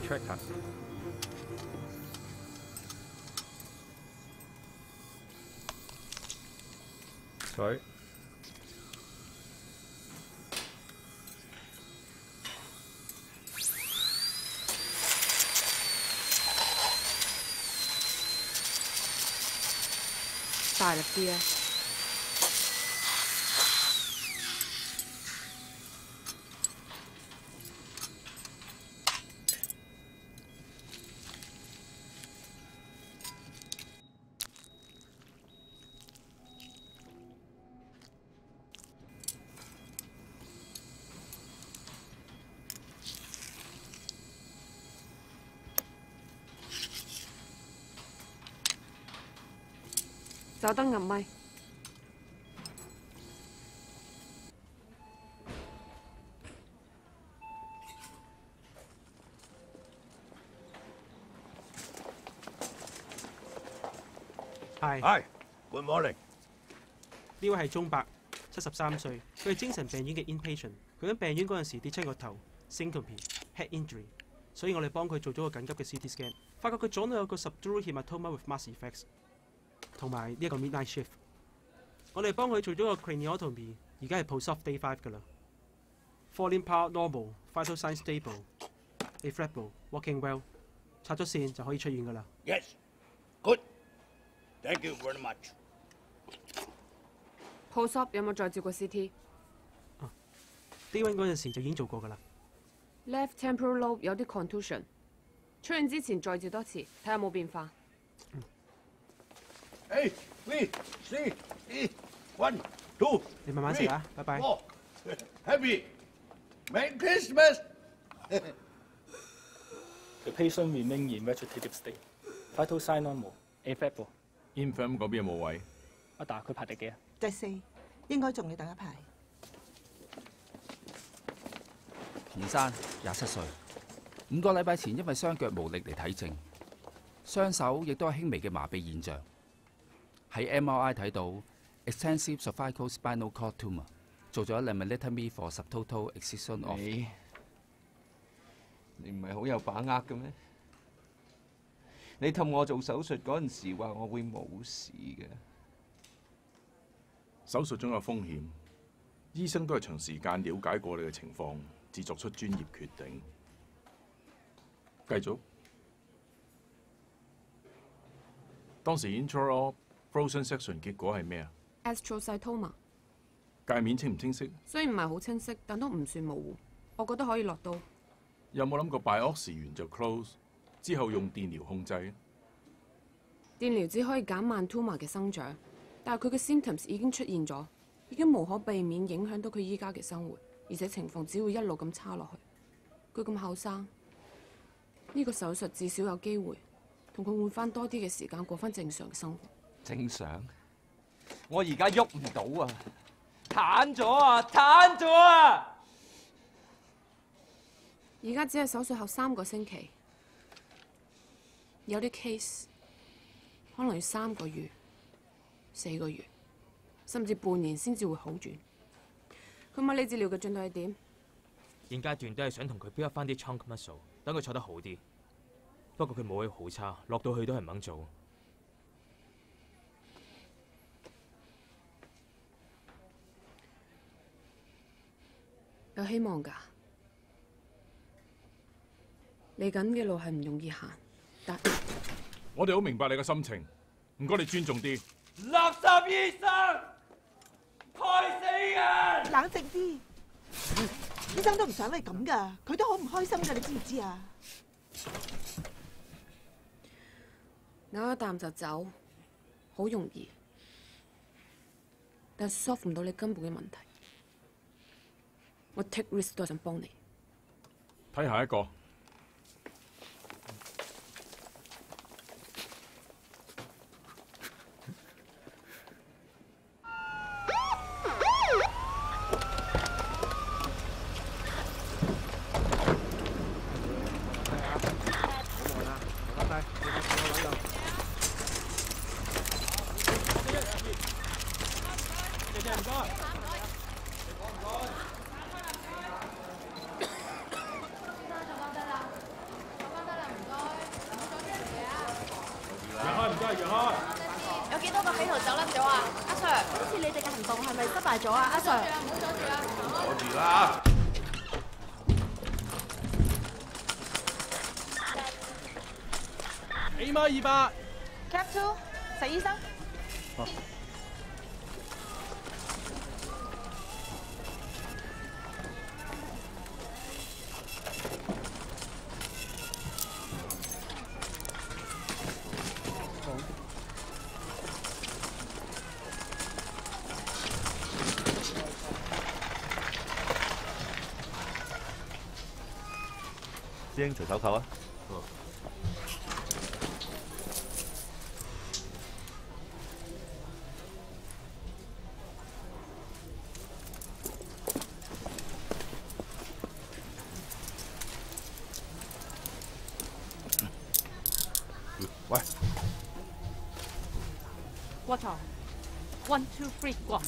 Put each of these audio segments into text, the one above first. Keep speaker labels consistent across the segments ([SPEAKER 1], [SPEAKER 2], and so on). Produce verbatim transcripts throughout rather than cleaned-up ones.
[SPEAKER 1] check 下。水。
[SPEAKER 2] 大力啲啊！手燈入咪。
[SPEAKER 3] 係。
[SPEAKER 4] 係 ，Good morning。
[SPEAKER 3] 呢位係鐘伯，七十三歲，佢係精神病院嘅 inpatient。佢喺病院嗰陣時跌親個頭 ，syncope、head injury， 所以我哋幫佢做咗個緊急嘅 C T scan， 發覺佢左腦有個 subdural hematoma with mass effects， 同埋呢一個 midnight shift。我哋幫佢做咗個 craniotomy， 而家係 post-op day five 㗎啦。Falling part normal, vital signs stable, affable, walking well， 拆咗線就可以出院㗎啦。
[SPEAKER 4] Yes, good. Thank you very much.
[SPEAKER 2] Post-op 有冇再照過 C T？
[SPEAKER 3] 啊 ，day one 嗰陣時就已經做過㗎啦。
[SPEAKER 2] Left temporal lobe 有啲 contusion， 出院之前再照多次，睇下有冇變化。
[SPEAKER 3] 嗯。
[SPEAKER 4] Hey, three, three, three, one, two.
[SPEAKER 3] 你慢慢食啊，拜拜。
[SPEAKER 4] Happy, Merry Christmas.
[SPEAKER 5] The patient remain in vegetative state. Vital sign normal. Affable.
[SPEAKER 6] Infirm 嗰邊有冇位？
[SPEAKER 5] 阿達佢排第幾啊？
[SPEAKER 7] 第四，應該仲要等一排。
[SPEAKER 8] 田生，廿七歲，五個禮拜前因為雙腳無力嚟睇症，雙手亦都有輕微嘅麻痹現象。喺 M R I 睇到 extensive cervical spinal cord tumor， 做咗 laminectomy for subtotal excision of。
[SPEAKER 9] 你你唔係好有把握嘅咩？你氹我做手術嗰陣時話我會冇事嘅。
[SPEAKER 6] 手術中有風險，醫生都係長時間了解過你嘅情況，至作出專業決定。繼續。當時 intraoral frozen section 結果係咩啊
[SPEAKER 2] ？astrocytoma。
[SPEAKER 6] 界面清唔清晰？
[SPEAKER 2] 雖然唔係好清晰，但都唔算模糊。我覺得可以落刀。
[SPEAKER 6] 有冇諗過 biopsy 完就 close， 之後用電療控制？
[SPEAKER 2] 電療只可以減慢 tumor 嘅生長，但係佢嘅 symptoms 已經出現咗，已經無可避免影響到佢依家嘅生活，而且情況只會一路咁差落去。佢咁後生，呢個手術至少有機會同佢換翻多啲嘅時間過翻正常嘅生活。
[SPEAKER 9] 正常？我而家喐唔到啊！癱咗啊！癱咗啊！
[SPEAKER 2] 而家只係手術後三個星期，有啲 case 可能要三個月、四個月，甚至半年先至會好轉。佢物理治療嘅進度係點？
[SPEAKER 1] 現階段都係想同佢 build up 翻啲 trunk muscle， 等佢坐得好啲。不過佢武器好差，落到去都係唔肯做。
[SPEAKER 2] 有希望㗎。嚟緊嘅路係唔容易行，但
[SPEAKER 6] 我哋好明白你嘅心情，唔該你尊重啲。
[SPEAKER 9] 垃圾醫生，害死人！
[SPEAKER 7] 冷靜啲，醫生都唔想你咁㗎，佢都好唔開心㗎，你知唔知啊？
[SPEAKER 2] 咬一啖就走，好容易，但係 solve 唔到你根本嘅問題。我 take risk 都係想幫你。
[SPEAKER 6] 睇下一個。
[SPEAKER 10] 有幾多個匪徒走甩咗啊？阿 Sir，今次你哋嘅行動係咪失敗咗啊？阿 Sir，唔好阻住啊！
[SPEAKER 4] 阻住啦！
[SPEAKER 3] 起碼二百。
[SPEAKER 10] Cap two，石醫生。
[SPEAKER 5] 哦。
[SPEAKER 11] 師兄，除手扣啊！喂
[SPEAKER 10] Water one two three go。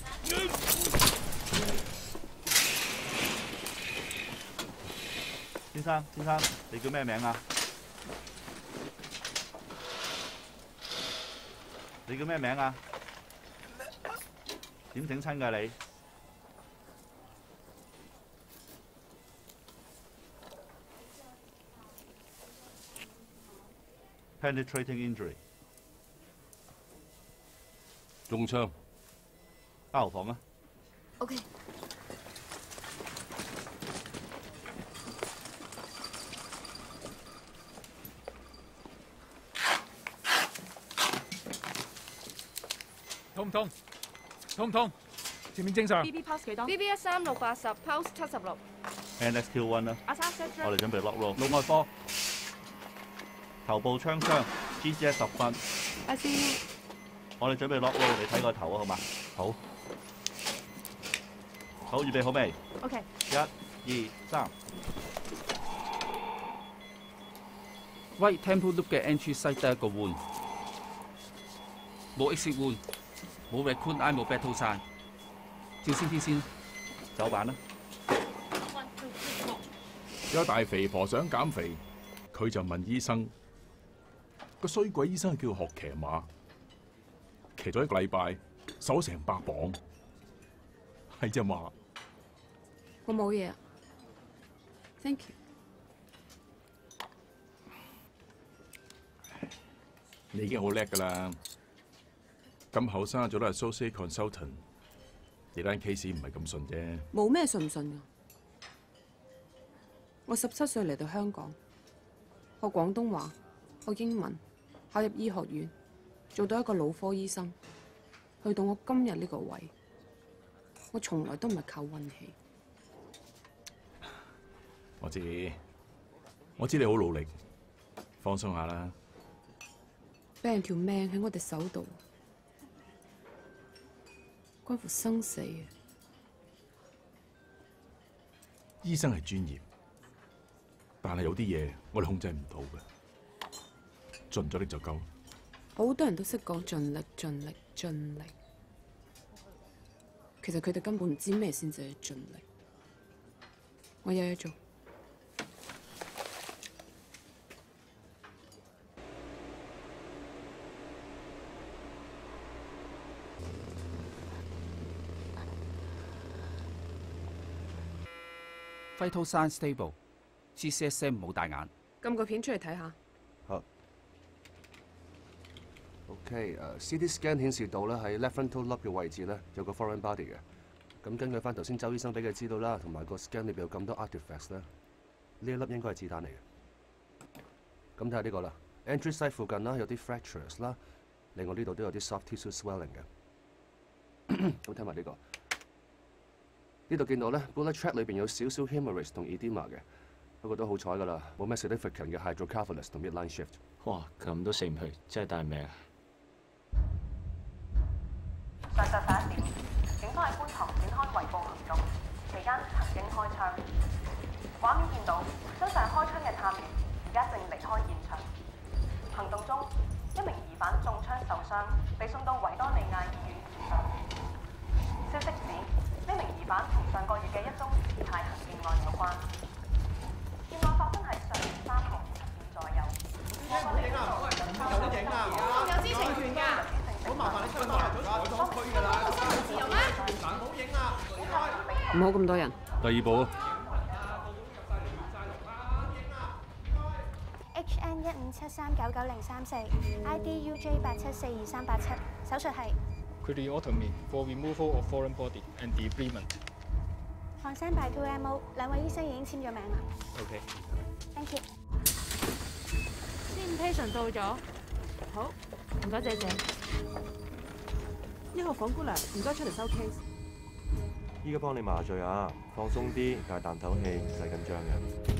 [SPEAKER 11] 先生，先生，你叫咩名啊？你叫咩名啊？點整親㗎你？ penetrating injury，
[SPEAKER 12] 中槍。
[SPEAKER 11] 加油房啊
[SPEAKER 10] OK。
[SPEAKER 5] 痛唔痛？痛唔痛？前面正常。
[SPEAKER 10] B B pulse 幾多 ？B B 一三六八十 ，pulse 七十六。
[SPEAKER 11] N S Q one 啦。
[SPEAKER 10] 阿三 set
[SPEAKER 11] 我哋準備 lock roll。腦外科。 頭部槍傷 ，G C S 十分。
[SPEAKER 2] 阿師，
[SPEAKER 11] 我哋準備 lock roll， 你睇個頭啊，好嘛？好。好，預備好未
[SPEAKER 10] ？OK。
[SPEAKER 11] 一、二、三。
[SPEAKER 8] 喂 ，Temple Loop 嘅 entry site 得一個 wound， 冇 exit wound， 冇 raccoon eye， 冇 battle sign。照先天先，
[SPEAKER 11] 走板啦。
[SPEAKER 6] 有大肥婆想減肥，佢就問醫生。 個衰鬼醫生叫學騎馬，騎咗一個禮拜，瘦咗成百磅，係只馬。
[SPEAKER 2] 我冇嘢啊 ，thank you。
[SPEAKER 6] 你已經好叻㗎啦，咁後生做得 associate consultant， 你單 case 唔係咁順啫。
[SPEAKER 2] 冇咩順唔順㗎？我十七歲嚟到香港，學廣東話，學英文。 考入醫學院，做到一個腦科醫生，去到我今日呢個位，我從來都唔係靠運氣。
[SPEAKER 6] 我知，我知你好努力，放鬆下啦。
[SPEAKER 2] 俾人條命喺我哋手度，關乎生死嘅。
[SPEAKER 6] 醫生係專業，但係有啲嘢我哋控制唔到嘅。 盡咗力就夠。
[SPEAKER 2] 好多人都識講盡力、盡力、盡力，其實佢哋根本唔知咩先至係盡力。我有嘢做。
[SPEAKER 8] Vital sign stable，G C S M 冇大眼。
[SPEAKER 2] 撳個片出嚟睇下。
[SPEAKER 12] OK， 誒 C T scan 顯示到咧喺 left frontal lobe 嘅位置咧有個 foreign body 嘅。咁根據翻頭先周醫生俾佢知道啦，同埋個 scan 裏邊有咁多 artifacts 咧，呢一粒應該係子彈嚟嘅。咁睇下呢個啦 ，entry site 附近啦有啲 fractures 啦，另外呢度都有啲 soft tissue swelling 嘅。咁睇埋呢個，呢度見到咧 bullet tract 裏邊有少少 hemorrhage 同 edema 嘅，不過都好彩㗎啦，冇咩 significant 嘅 hydrocephalus 同 midline shift。
[SPEAKER 1] 哇，咁都死唔去，真係大命啊！
[SPEAKER 13] 上晝十一點，警方喺觀塘展開圍捕行動，期間曾經開槍。畫面見到身上開槍嘅探員而家正離開現場。行動中，一名疑犯中槍受傷，被送到維多利亞醫院治傷。消息指，呢名疑犯同上個月嘅一宗持械行騙案有關。騙案發生喺上月三號七點左右。
[SPEAKER 10] 有啲影啊！有啲影啊！有知情權㗎。
[SPEAKER 2] 唔好咁多人。
[SPEAKER 6] 第二步啊
[SPEAKER 14] H N 一五七三九九零三四 ，I D U J 八七四二三八七，手術係
[SPEAKER 5] Craniotomy for removal of foreign body and debridement。
[SPEAKER 14] Consent by two M O， 兩位醫生已經簽咗名啦。
[SPEAKER 5] OK。
[SPEAKER 14] Thank you。
[SPEAKER 10] 先 patient 到咗，好，唔該謝謝。
[SPEAKER 7] 一號房姑娘，唔該出嚟收 case。
[SPEAKER 15] 依家幫你麻醉啊，放鬆啲，大啖唞氣，唔使緊張嘅。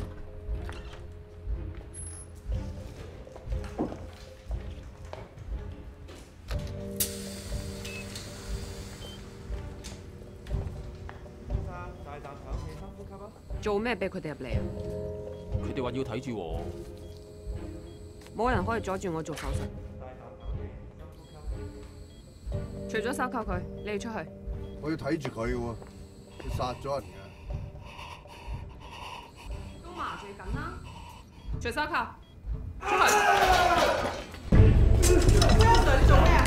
[SPEAKER 2] 做咩俾佢哋入嚟啊？
[SPEAKER 1] 佢哋話要睇住我，
[SPEAKER 2] 冇人可以阻住我做手術。除咗手銬佢，你哋出去。
[SPEAKER 16] 我要睇住佢嘅喎，佢殺咗人嘅。
[SPEAKER 2] 都麻醉緊啦，除手銬，出去。
[SPEAKER 7] 你做咩啊？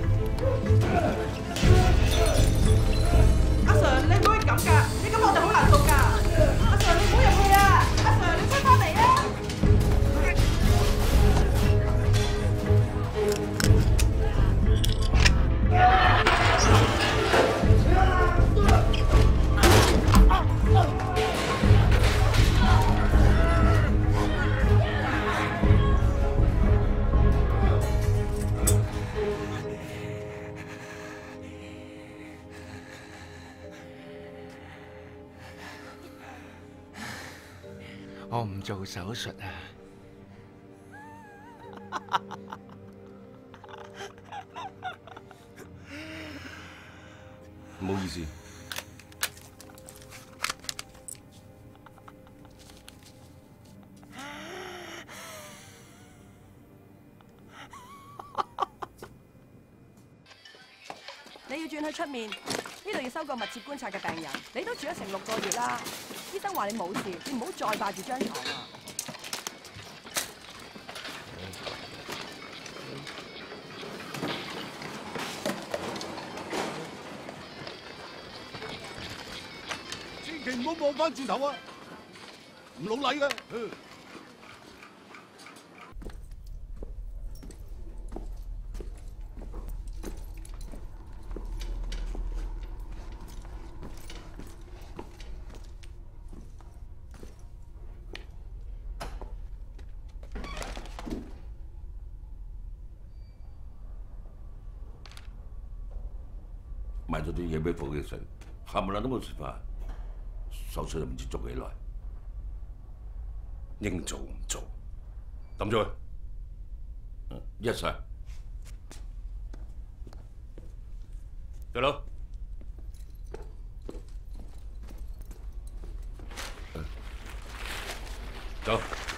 [SPEAKER 7] 阿 Sir， 你唔可以咁㗎，你咁我哋好難做㗎。阿 Sir， 你唔好入去啊！阿 Sir， 你出翻嚟啊！
[SPEAKER 17] 我唔做手術啊！
[SPEAKER 12] 唔好意思。
[SPEAKER 18] 你要轉去出面，呢度要收個密切觀察嘅病人。你都住咗成六個月啦，醫生話你冇事，你唔好再霸住張床啊！
[SPEAKER 16] 千祈唔好望翻轉頭啊！唔老禮㗎。
[SPEAKER 19] 買咗啲嘢俾伙計食，冚唪唥都冇食飯，手術又唔知做幾耐，應做唔做，抌咗佢。Yes sir。對佬，走。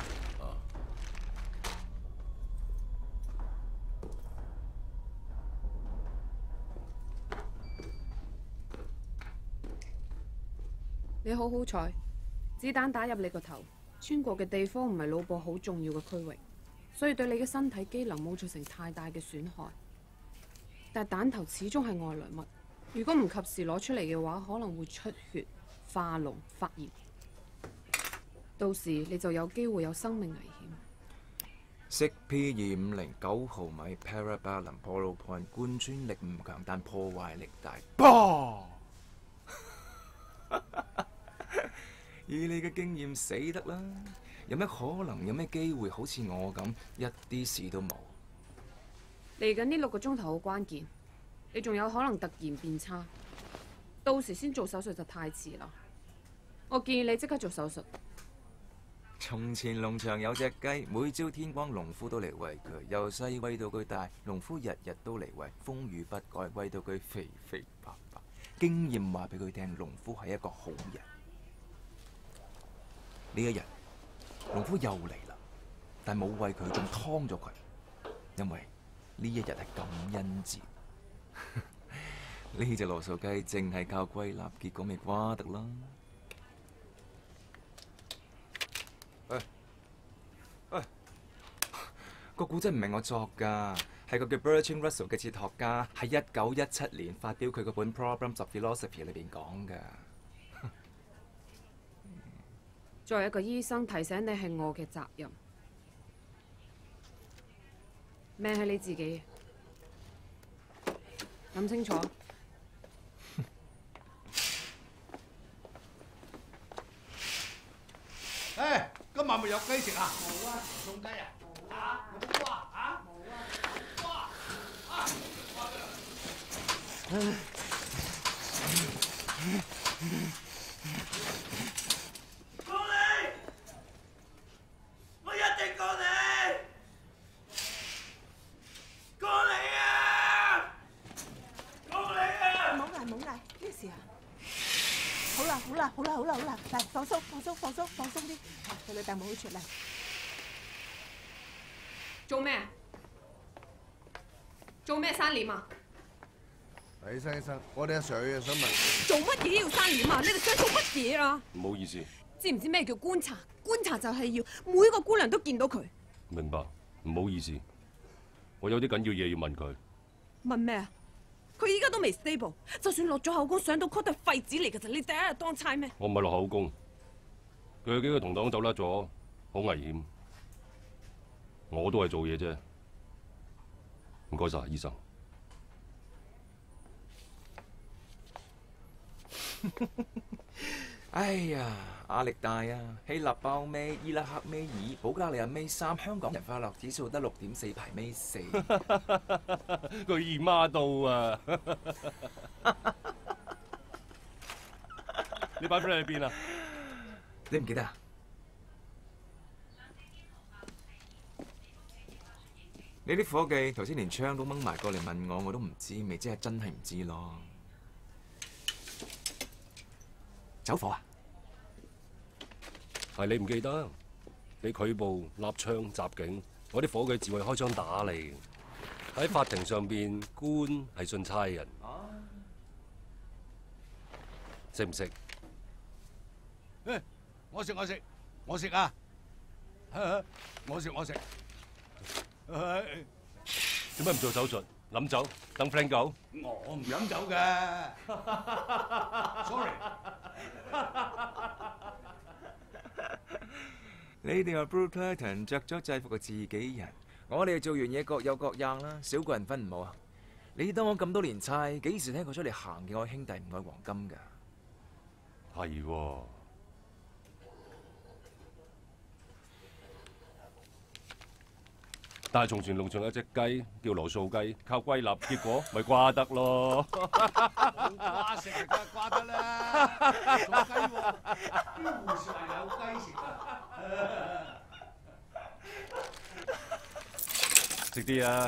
[SPEAKER 2] 你好好彩，子彈打入你個頭，穿過嘅地方唔係腦部好重要嘅區域，所以對你嘅身體機能冇造成太大嘅損害。但彈頭始終係外來物，如果唔及時攞出嚟嘅話，可能會出血、化膿、發炎，到時你就有機會有生命危險。
[SPEAKER 20] 識 P 二五零九毫米 Parabalance Polo Point 貫穿力唔強，但破壞力大。砰！以你嘅經驗死得啦，有咩可能？有咩機會好似我咁一啲事都冇？
[SPEAKER 2] 嚟緊呢六個鐘頭好關鍵，你仲有可能突然變差，到時先做手術就太遲啦。我建議你即刻做手術。
[SPEAKER 20] 從前農場有隻雞，每朝天光農夫都嚟餵佢，由細餵到佢大，農夫日日都嚟餵，風雨不改，餵到佢肥肥白白。經驗話俾佢聽，農夫係一個好人。呢一日，農夫又嚟啦，但冇餵佢，仲劏咗佢，因為呢一日係感恩節。呢隻羅素雞淨係靠歸納，結果咪瓜得啦。喂喂，個古仔唔係我作㗎，係個叫 Bertrand Russell 嘅哲學家喺一九一七年發表佢嗰本《Problems of Philosophy》裏邊講㗎。
[SPEAKER 2] 作為一個醫生，提醒你係我嘅責任。命係你自己嘅，諗清楚。
[SPEAKER 16] 誒，今晚咪有雞食啊？冇啊，送雞啊？啊？冇啊？啊？冇啊？哇！啊！
[SPEAKER 9] 告你！我一定告你！告你啊！告你啊！
[SPEAKER 7] 唔好嗌，唔好嗌，咩事啊？好啦，好啦，好啦，好啦，好啦，嚟放鬆，放鬆，放鬆，放鬆啲，個女病冇好出嚟。
[SPEAKER 2] 做咩？做咩閂簾啊？
[SPEAKER 12] 醫生醫生，我哋阿 Sir 想問，
[SPEAKER 2] 做乜嘢要閂簾啊？你哋想做乜嘢啊？
[SPEAKER 6] 唔好意思，
[SPEAKER 2] 知唔知咩叫觀察？觀察就係要每個姑娘都見到佢。
[SPEAKER 6] 明白，唔好意思，我有啲緊要嘢要問佢。
[SPEAKER 2] 問咩啊？佢依家都未 stable， 就算落咗口供，上到 court 都係廢紙嚟㗎咋！你第一日當差咩？
[SPEAKER 6] 我唔係落口供，佢有幾個同黨走甩咗，好危險。我都係做嘢啫。唔該晒，醫生。
[SPEAKER 20] 哎呀，壓力大啊！希臘包尾，伊拉克尾二，保加利亞尾三，香港人快樂指數得六點四，排尾四。
[SPEAKER 6] 佢姨媽到啊！你擺 friend 喺邊啊？
[SPEAKER 20] 你唔記得啊？你啲伙計頭先連槍都掹埋過嚟問我，我都唔知，咪即係真係唔知咯。走火啊！
[SPEAKER 21] 係你唔記得？你拒捕、立槍、襲警，我啲伙計自衛開槍打你。喺法庭上邊，官係信差人。識唔識？
[SPEAKER 16] 誒，我食我食我食啊！我食我食。
[SPEAKER 21] 點解唔做手術？飲酒等 friend 救？
[SPEAKER 16] 我唔飲酒嘅，sorry。
[SPEAKER 20] 你哋話 Blue Curtain 着咗制服嘅自己人，我哋做完嘢各有各樣啦，少個人分唔好啊！你當我咁多年差，幾時聽過出嚟行嘅愛兄弟唔愛黃金㗎？
[SPEAKER 21] 係喎。但係從前農場有隻雞叫羅素雞，靠龜立，結果咪瓜得咯。
[SPEAKER 16] 冇瓜食㗎，瓜得啦。做雞喎，邊回事係有雞食㗎？
[SPEAKER 21] 食啲啊！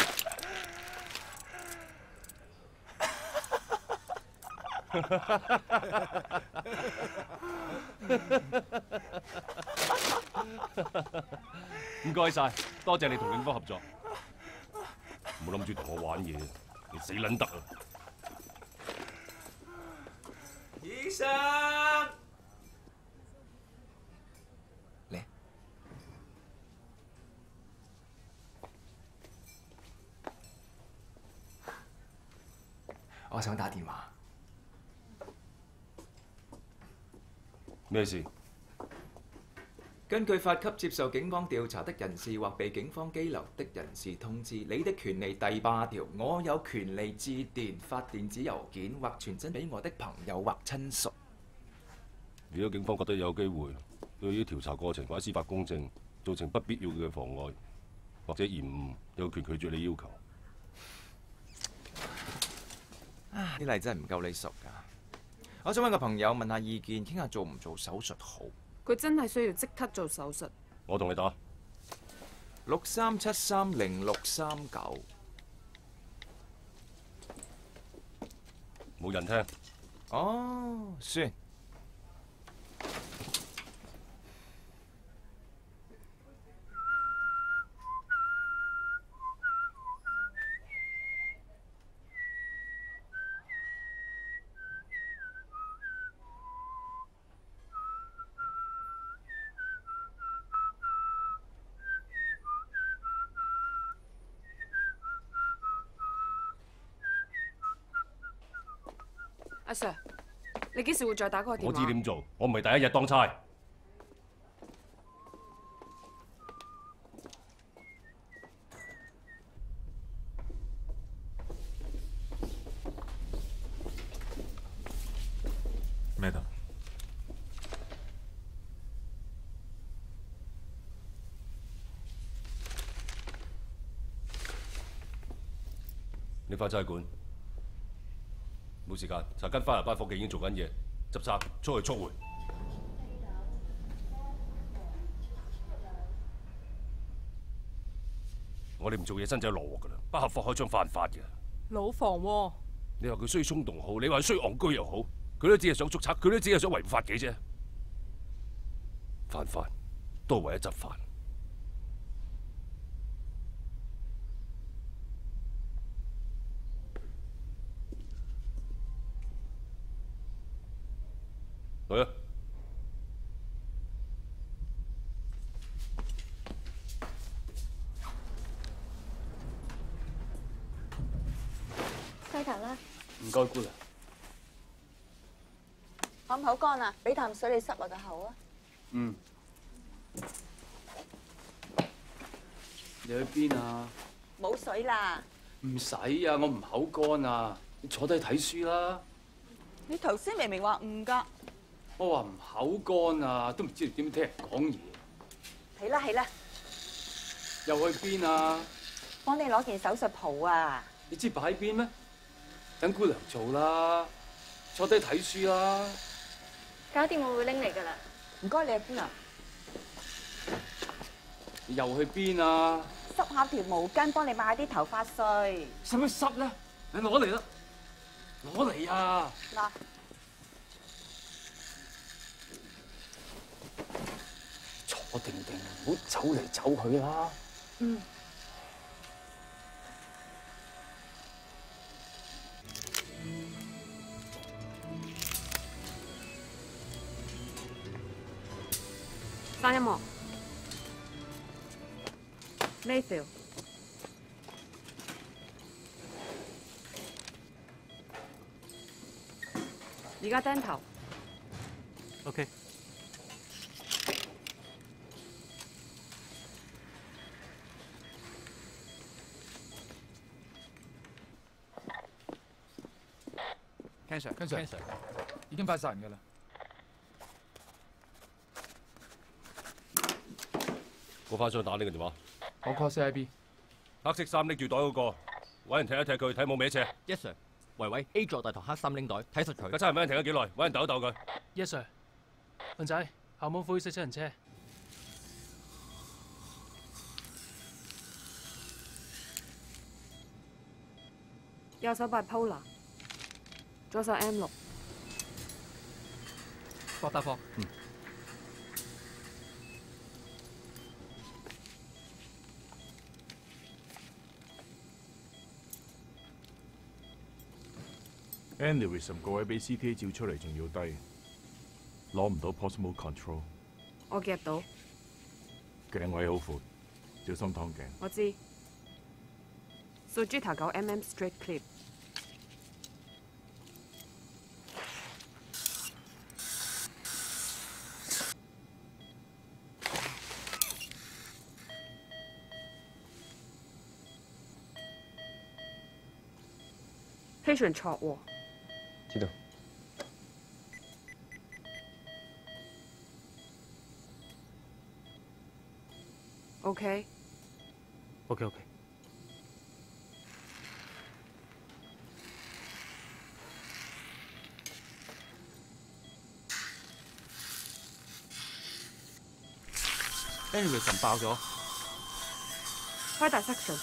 [SPEAKER 21] 唔該晒，多謝你同警方合作。唔好諗住同我玩嘢，你死撚得啊！
[SPEAKER 20] 醫生，嚟，我想打電話。
[SPEAKER 21] 咩事？
[SPEAKER 20] 根據發給接受警方調查的人士或被警方羈留的人士通知，你的權利第八條，我有權利致電、發電子郵件或傳真俾我的朋友或親屬。
[SPEAKER 21] 如果警方覺得有機會對於調查過程或者司法公正造成不必要嘅妨礙或者延誤，有權拒絕你要求。
[SPEAKER 20] 啊！啲例真係唔夠你熟㗎。我想揾個朋友問下意見，傾下做唔做手術好。
[SPEAKER 2] 佢真係需要即刻做手術。
[SPEAKER 21] 我同你打
[SPEAKER 20] 六三七三零六三九，
[SPEAKER 21] 冇人聽。
[SPEAKER 20] 哦，算。
[SPEAKER 2] 阿 Sir，你幾時會再打嗰個電話？
[SPEAKER 21] 我知點做，我唔係第一日當差。 你翻差館，冇時間。查根翻嚟班伙計已經做緊嘢，執衫出去速回。我哋唔做嘢，身仔落鑊㗎啦，不合法開槍犯法嘅。
[SPEAKER 18] 老房喎。
[SPEAKER 21] 你話佢衰衝動好，你話佢衰戇居又好，佢都只係想捉賊，佢都只係想違法嘅啫。犯法都係為咗執法。嚟啊！
[SPEAKER 10] 西頭啦，
[SPEAKER 5] 唔該姑娘。
[SPEAKER 7] 口唔口乾啊？俾啖水你濕下個口啊！
[SPEAKER 5] 嗯。你去邊啊？
[SPEAKER 7] 冇水啦。
[SPEAKER 5] 唔使啊，我唔口乾啊。你坐低睇書啦。
[SPEAKER 7] 你頭先明明話唔㗎。
[SPEAKER 5] 我話唔口乾啊，都唔知你點聽人講嘢。
[SPEAKER 7] 係啦係啦。
[SPEAKER 5] 又去邊啊？
[SPEAKER 7] 幫你攞件手術袍啊！
[SPEAKER 5] 你知擺喺邊咩？等姑娘做啦，坐低睇書啦。
[SPEAKER 10] 搞掂我會拎嚟㗎啦。
[SPEAKER 7] 唔該，你係邊啊？
[SPEAKER 5] 你又去邊啊？
[SPEAKER 7] 濕下條毛巾，幫你抹下啲頭髮碎。
[SPEAKER 5] 使乜濕咧？你攞嚟啦，攞嚟啊！
[SPEAKER 7] 嗱，
[SPEAKER 5] 坐定定，唔好走嚟走去啦。
[SPEAKER 7] 嗯。
[SPEAKER 2] 閂音樂 ，Mayfield， 而家釘頭。
[SPEAKER 3] OK。
[SPEAKER 8] Ken Sir，Ken Sir，已經發晒人㗎啦。
[SPEAKER 21] 個花商打呢個電話。
[SPEAKER 8] 我 call C I B。
[SPEAKER 21] 黑色衫拎住袋嗰個，揾人踢一踢佢，睇冇歪斜。
[SPEAKER 4] Yes sir。維維 A 座大堂黑衫拎袋，睇實佢。
[SPEAKER 21] 架差人俾人停咗幾耐？揾人鬥一鬥佢。
[SPEAKER 5] Yes sir。運仔，校門灰色七人車。
[SPEAKER 2] 右手 bipolar， 左手 M 六。
[SPEAKER 4] 博得貨。
[SPEAKER 21] 嗯。
[SPEAKER 6] aneurysm 個位比 C T A 照出嚟仲要低，攞唔到 proximal control。
[SPEAKER 2] 我夾到。
[SPEAKER 6] 頸位好闊，小心劏頸。
[SPEAKER 2] 我知。Sujita 九 mm straight clip。patient 錯喎。
[SPEAKER 15] 知道。
[SPEAKER 2] OK。
[SPEAKER 3] OK OK。Anyway， 神爆咗。
[SPEAKER 2] 開大 section。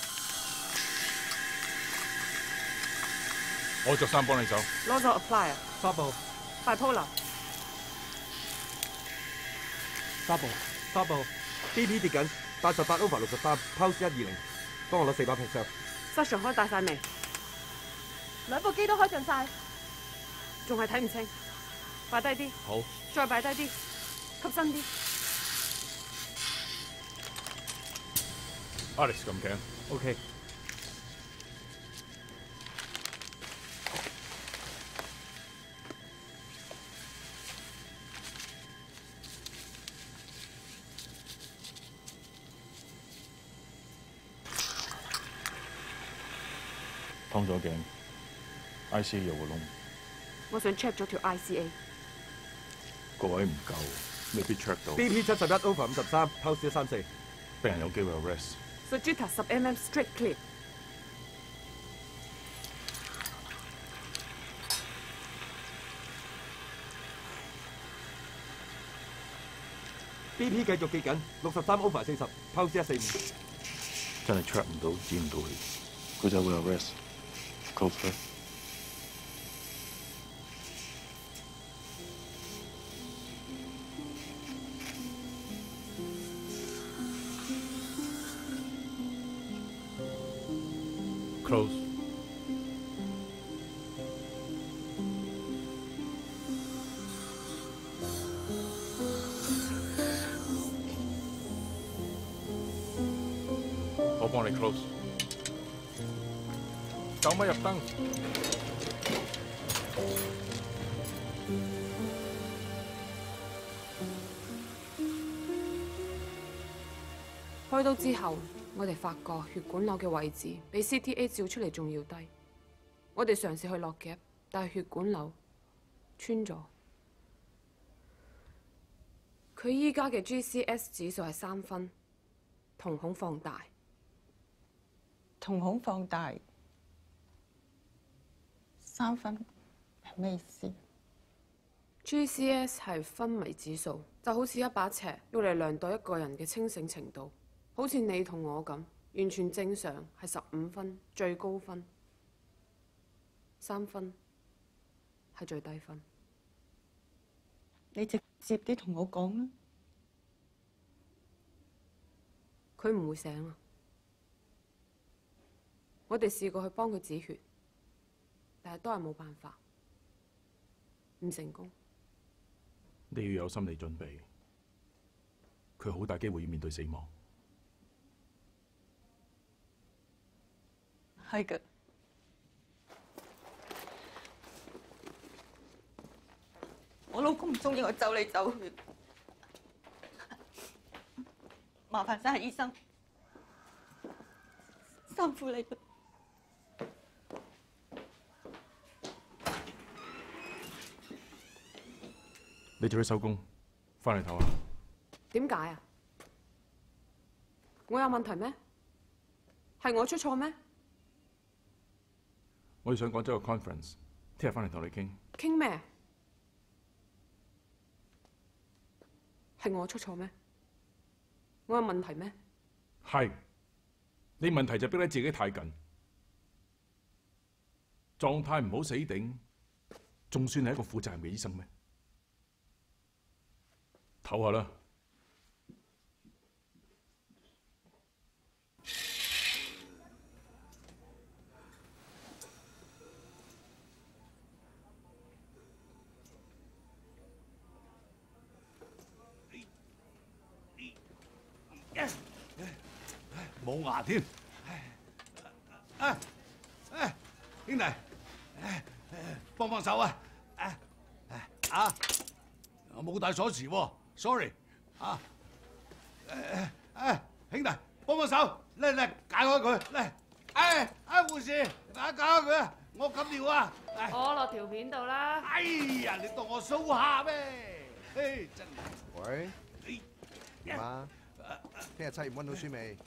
[SPEAKER 6] 我着衫幫你手。
[SPEAKER 2] 攞咗 apply 啊。
[SPEAKER 3] 發布。
[SPEAKER 2] bipolar。
[SPEAKER 22] 發布。發布。B P 跌緊，八十八 over 六十三 ，pulse 一二零，幫我攞四把 percent。
[SPEAKER 2] section 開大晒未？
[SPEAKER 10] 兩部機都開盡晒，
[SPEAKER 2] 仲係睇唔清。擺低啲。
[SPEAKER 21] 好。
[SPEAKER 2] 再擺低啲，吸身啲。
[SPEAKER 6] Alex 咁頸。
[SPEAKER 22] OK。
[SPEAKER 6] 劏咗頸 ，I C A 有個窿。
[SPEAKER 2] 我想 check 咗條 I C A。
[SPEAKER 6] 個位唔夠，未必 check 到。
[SPEAKER 22] B P 七十一 over 五十三 ，pulse 一三四。
[SPEAKER 6] 病人有機會有 rest。
[SPEAKER 2] Sujita 十 mm straight clip。
[SPEAKER 22] B P 繼續記緊，六十三 over 四十 ，pounce 一四五。
[SPEAKER 6] 真係 trap 唔到，剪唔到佢，
[SPEAKER 11] 佢就會 arrest close her。
[SPEAKER 6] close。我幫你 close。九米入燈。
[SPEAKER 2] 開刀之後，我哋發覺血管瘤嘅位置比 C T A 照出嚟仲要低。我哋嘗試去落夾，但係血管瘤穿咗。佢依家嘅 G C S 指數係三分，瞳孔放大。
[SPEAKER 7] 瞳孔放大三分係咩意思
[SPEAKER 2] ？G C S 係昏迷指數，就好似一把尺，用嚟量度一個人嘅清醒程度。好似你同我咁，完全正常係十五分最高分，三分係最低分。
[SPEAKER 7] 你直接啲同我講啦。
[SPEAKER 2] 佢唔會醒啊！我哋試過去幫佢止血，但係都係冇辦法，唔成功。
[SPEAKER 6] 你要有心理準備，佢好大機會要面對死亡。
[SPEAKER 7] 係嘅。我老公唔中意我走嚟走去，麻煩晒醫生，辛苦你啦。
[SPEAKER 6] 你早啲收工，翻嚟唞下。
[SPEAKER 2] 點解啊？我有問題咩？係我出錯咩？
[SPEAKER 6] 我哋想廣州個 conference， 聽日翻嚟同你傾。
[SPEAKER 2] 傾咩？係我出錯咩？我有問題咩？
[SPEAKER 6] 係，你問題就逼得自己太緊，狀態唔好死頂，仲算係一個負責任嘅醫生咩？唞下啦。
[SPEAKER 16] 冇牙添，啊啊兄弟，幫幫手啊！啊啊，我冇帶鎖匙喎 ，sorry 啊！誒誒，兄弟，幫幫手，嚟嚟解開佢，嚟！誒啊護士，解解開佢啊！我咁尿啊！
[SPEAKER 10] 我落條片度啦。
[SPEAKER 16] 哎呀，你當我蘇蝦咩？誒真係。
[SPEAKER 12] 喂，點啊？聽日測驗温到書未？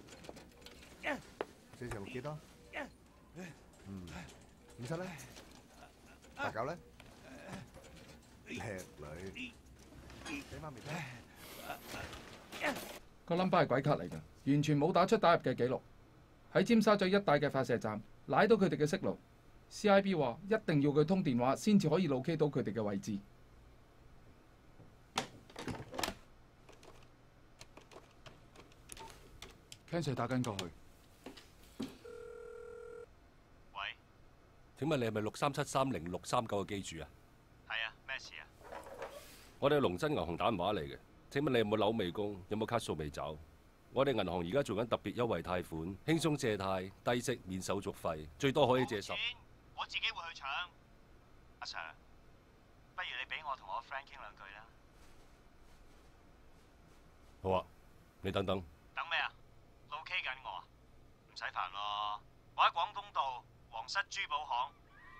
[SPEAKER 12] 四乘六幾多？嗯，五七咧？八九咧？叻女，俾媽咪聽。
[SPEAKER 8] 個 number 係鬼卡嚟㗎，完全冇打出打入嘅記錄。喺尖沙咀一帶嘅發射站，賴到佢哋嘅息路。C I B 話一定要佢通電話先至可以 locate 到佢哋嘅位置。Ken 打緊過去。
[SPEAKER 21] 喂，請問你係咪六三七三零六三九嘅機主啊？
[SPEAKER 13] 係啊，咩事啊？
[SPEAKER 21] 我哋係龍真銀行打電話嚟嘅。請問你有冇樓未供？有冇卡數未找？我哋銀行而家做緊特別優惠貸款，輕鬆借貸，低息免手續費，最多可以借十。
[SPEAKER 13] 我自己會去搶。阿 Sir，不如你俾我同我 friend 傾兩句啦。
[SPEAKER 21] 好啊，你等等。
[SPEAKER 13] 等咩啊？路 K 緊我啊？唔使煩咯，我喺廣東道皇室珠寶行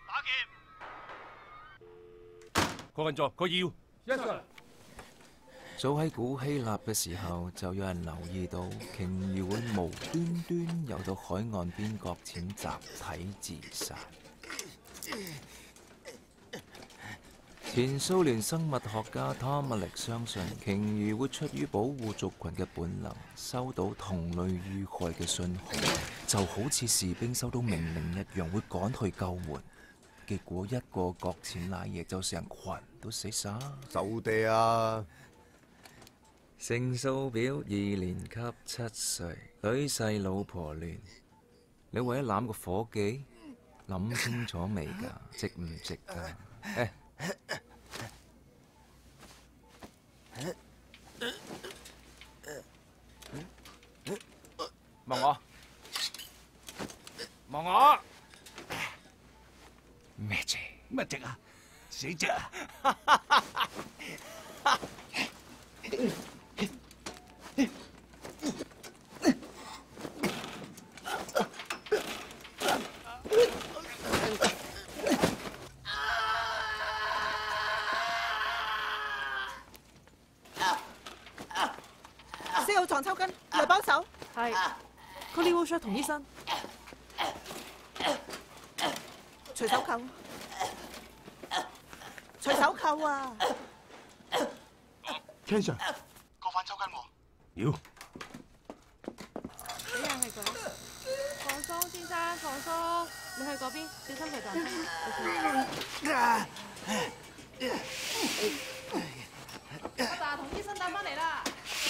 [SPEAKER 13] 打劫。
[SPEAKER 21] 過緊座，佢要。
[SPEAKER 8] Yes sir。
[SPEAKER 20] 早喺古希臘嘅時候，就有人留意到鯨魚會無端端游到海岸邊擱淺集體自殺。 前蘇聯生物學家湯姆力相信，鯨魚會出於保護族群嘅本能，收到同類遇害嘅信號，就好似士兵收到命令一樣，會趕去救援。結果一個擱淺瀨嘢，就成群都死晒。
[SPEAKER 1] 走地啊！
[SPEAKER 20] 乘數表二年級七歲，女婿老婆亂。你為咗攬個伙計，諗清楚未㗎？值唔值㗎？誒！
[SPEAKER 8] 望我，望我，
[SPEAKER 20] 咩啫？
[SPEAKER 16] 乜隻啊？死隻啊！
[SPEAKER 7] 四號床抽筋，嚟幫手。
[SPEAKER 18] 係 ，Colly Walsh 同醫生。
[SPEAKER 7] 隨手扣，隨手扣啊
[SPEAKER 16] ！Ken Sir，
[SPEAKER 13] 個犯抽筋喎。
[SPEAKER 16] 妖！
[SPEAKER 10] 俾人係佢。放鬆，先生，放鬆。你去嗰邊，小心佢撞親。阿爸同醫生打返嚟啦。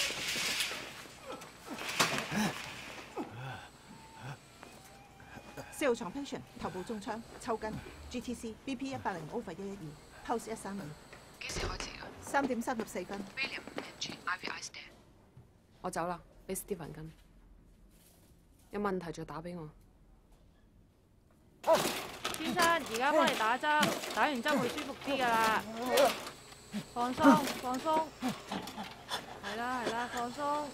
[SPEAKER 7] 四號床 patient 頭部中槍，抽筋 ，G T C B P 一百零 over 一一二 ，pulse 一三零。
[SPEAKER 2] 幾時開始㗎？
[SPEAKER 7] 三點三十四分。
[SPEAKER 2] William N I V I stand。我走啦，俾 Stephen 跟。有問題就打俾我。
[SPEAKER 10] 先生，而家幫你打針，打完針會舒服啲㗎啦。放鬆，放鬆。係啦，係啦，放鬆。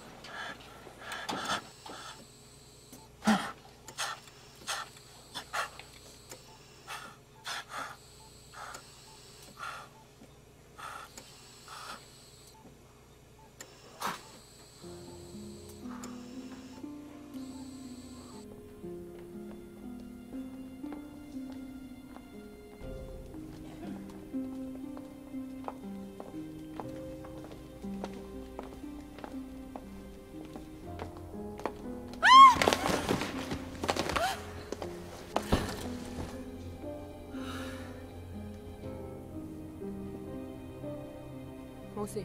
[SPEAKER 2] 冇事。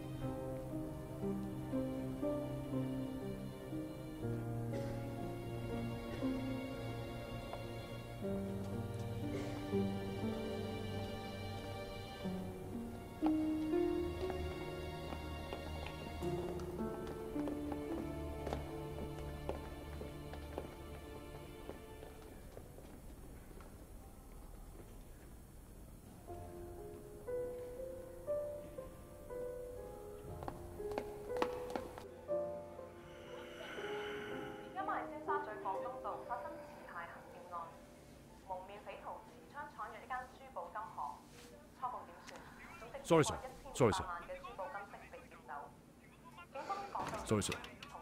[SPEAKER 6] Sorry sir, sorry sir. Sorry sir.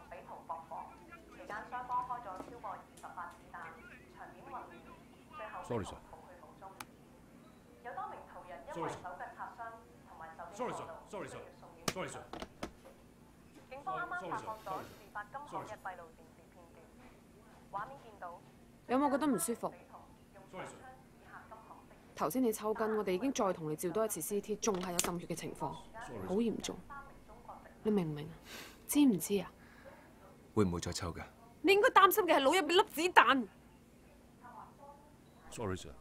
[SPEAKER 6] Sorry sir. Sorry sir. Sorry sir. Sorry sir. Sorry sir.
[SPEAKER 18] 警方啱啱發放咗事發金行嘅閉路電視片段，畫面見到。
[SPEAKER 2] 有冇覺得唔舒服？頭先你抽筋，我哋已經再同你照多一次 C T， 仲係有滲血嘅情況，好嚴重。你明唔明啊？知唔知啊？
[SPEAKER 20] 會唔會再抽㗎？
[SPEAKER 2] 你應該擔心嘅係腦入邊粒子彈。
[SPEAKER 6] Sorry sir。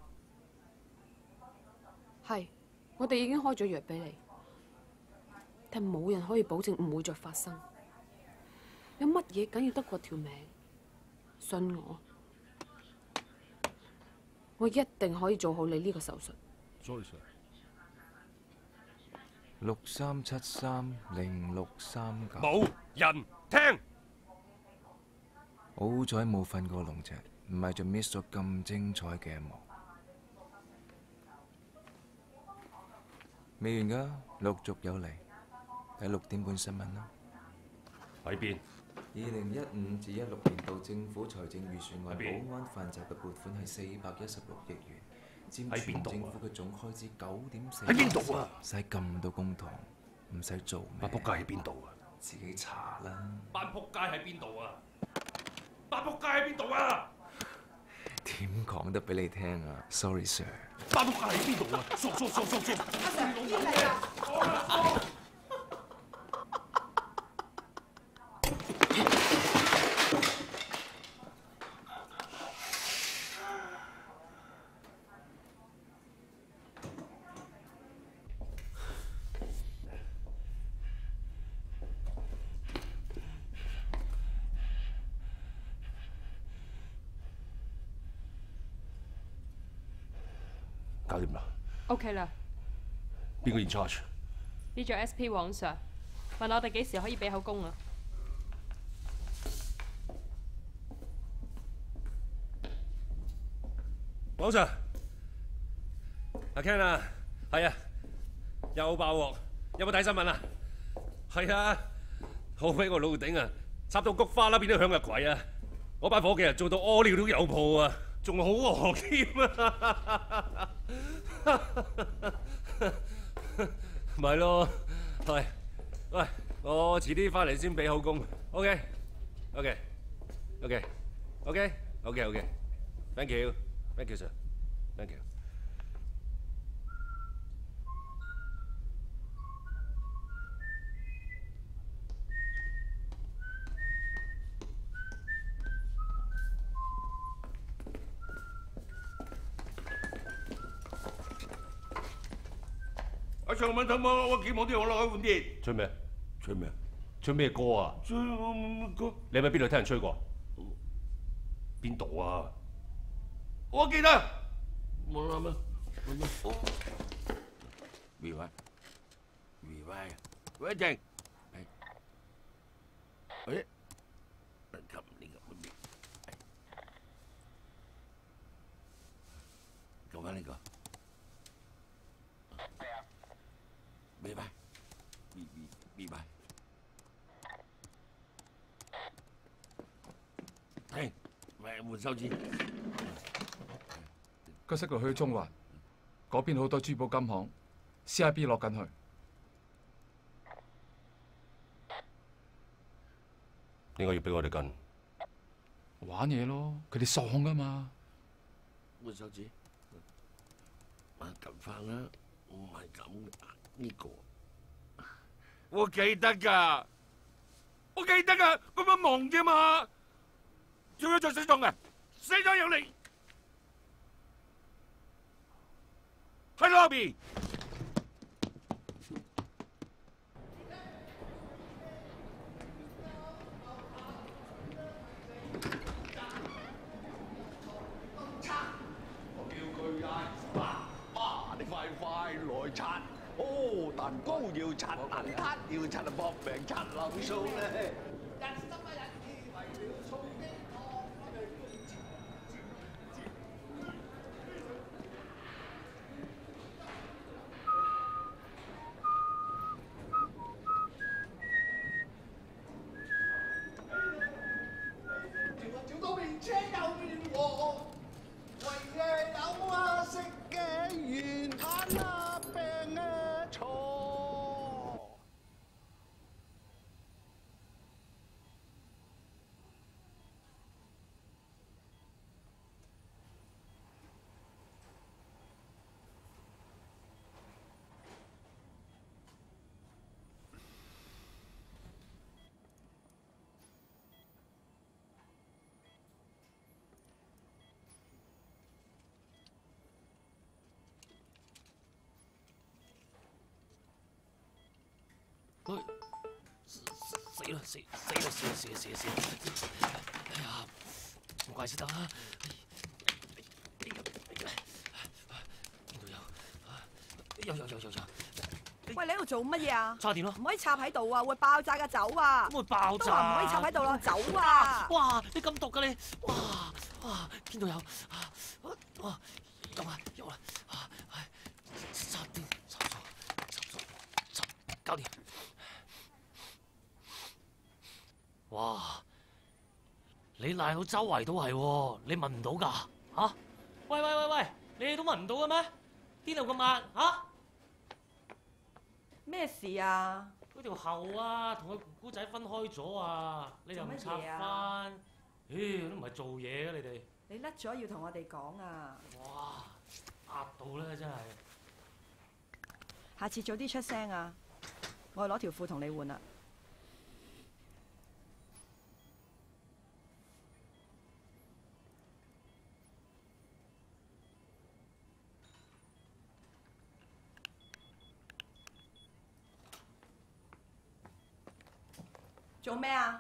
[SPEAKER 2] 係，我哋已經開咗藥俾你，但冇人可以保證唔會再發生。有乜嘢緊要得過條命？信我。我一定可以做好你呢個手術。
[SPEAKER 6] Sorry sir。
[SPEAKER 20] 六三七三零六三九。
[SPEAKER 21] 冇人聽。
[SPEAKER 20] 好彩冇瞓過龍脊，唔係就 miss 咗咁精彩嘅一幕。未完㗎，陸續有嚟。睇六點半新聞啦。
[SPEAKER 21] 喺邊？
[SPEAKER 20] 二零一五至一六年度政府財政預算案保安犯罪嘅撥款係四百一十六億元， 喺
[SPEAKER 6] 邊度啊？
[SPEAKER 20] 政府嘅總開支九點四。
[SPEAKER 6] 喺邊度啊？
[SPEAKER 20] 使咁多公帑，唔使做咩？
[SPEAKER 6] 八仆街喺邊度啊？
[SPEAKER 20] 自己查啦。
[SPEAKER 21] 班仆街喺邊度啊？班仆街喺邊度啊？
[SPEAKER 20] 點講得俾你聽啊 ？Sorry sir。
[SPEAKER 6] 班仆街喺邊度啊？傻傻傻傻傻！
[SPEAKER 7] 阿 Sir，邊嚟啊？
[SPEAKER 21] 搞掂啦。
[SPEAKER 10] OK 啦，
[SPEAKER 21] 邊個 in charge？
[SPEAKER 10] 呢座 S P 黃 Sir 問我哋幾時可以俾口供啊？
[SPEAKER 21] 黃 Sir，阿 Ken 啊，係啊，又爆鑊，有冇睇新聞啊？係啊，好俾我老頂啊，插到菊花啦，變咗向日葵啊！我班伙計啊，做到屙尿都有泡啊，仲好餓添啊！咪咯，係，喂，我遲啲翻嚟先俾口供 ，OK，OK，OK，OK，OK，OK，Thank you，Thank you sir，Thank you。
[SPEAKER 19] 我唱緊乜？我我希望啲我落去換電。
[SPEAKER 21] 吹咩？
[SPEAKER 19] 吹咩？
[SPEAKER 21] 吹咩歌啊？
[SPEAKER 19] 吹歌。
[SPEAKER 21] 你喺咪邊度聽人吹過？邊度啊？
[SPEAKER 19] 我記得。冇啦咩？喂喂，喂喂，喂靜。喂，咁呢個邊？講翻呢個。明白，明明明白。停，喂，換手指。
[SPEAKER 8] 個識路去中環，嗰邊好多珠寶金行 ，C I B 落緊去。
[SPEAKER 21] 點解要俾我哋跟？
[SPEAKER 8] 玩嘢咯，佢哋喪㗎嘛。
[SPEAKER 19] 換手指，啊，撳翻啦，唔係咁嘅。呢個我記得㗎，我記得㗎，咁樣忙啫嘛，仲要着死狀嘅，死咗有嚟，喺 lobby。
[SPEAKER 16] 我叫佢嗌爸爸，你快快來刷。哦，蛋糕要刷，蛋撻要刷，搏命刷流數咧。人心啊，人以為了操機惡，我哋公字。條啊條到面車有面喎，為嘅有啊食嘅圓攤啊病啊錯。
[SPEAKER 14] 佢死死啦死死啦死啦死啦死啦死啦！哎呀，唔怪之得啦。邊度有？有有有有有。
[SPEAKER 18] 喂，你喺度做乜嘢啊？
[SPEAKER 14] 插電咯。
[SPEAKER 18] 唔可以插喺度啊，會爆炸㗎，走啊！
[SPEAKER 14] 會爆炸。
[SPEAKER 18] 都話唔可以插喺度咯，走啊！
[SPEAKER 14] 哇！你咁毒㗎你！哇哇！邊度有？哇！有啊有啊！唉，插電插咗插咗插，搞掂。哇！你賴到周圍都係喎，你聞唔到㗎嚇？喂喂喂喂，你氣都聞唔到嘅咩？邊度咁壓嚇？
[SPEAKER 18] 咩事啊？
[SPEAKER 14] 嗰條喉啊，同佢姑仔分開咗啊！你又唔拆
[SPEAKER 18] 做乜嘢啊
[SPEAKER 14] 翻？咦，都唔係做嘢嘅你哋。
[SPEAKER 18] 你甩咗要同我哋講啊！
[SPEAKER 14] 哇，壓到咧真係。
[SPEAKER 18] 下次早啲出聲啊！我去攞條褲同你換啦。做咩啊？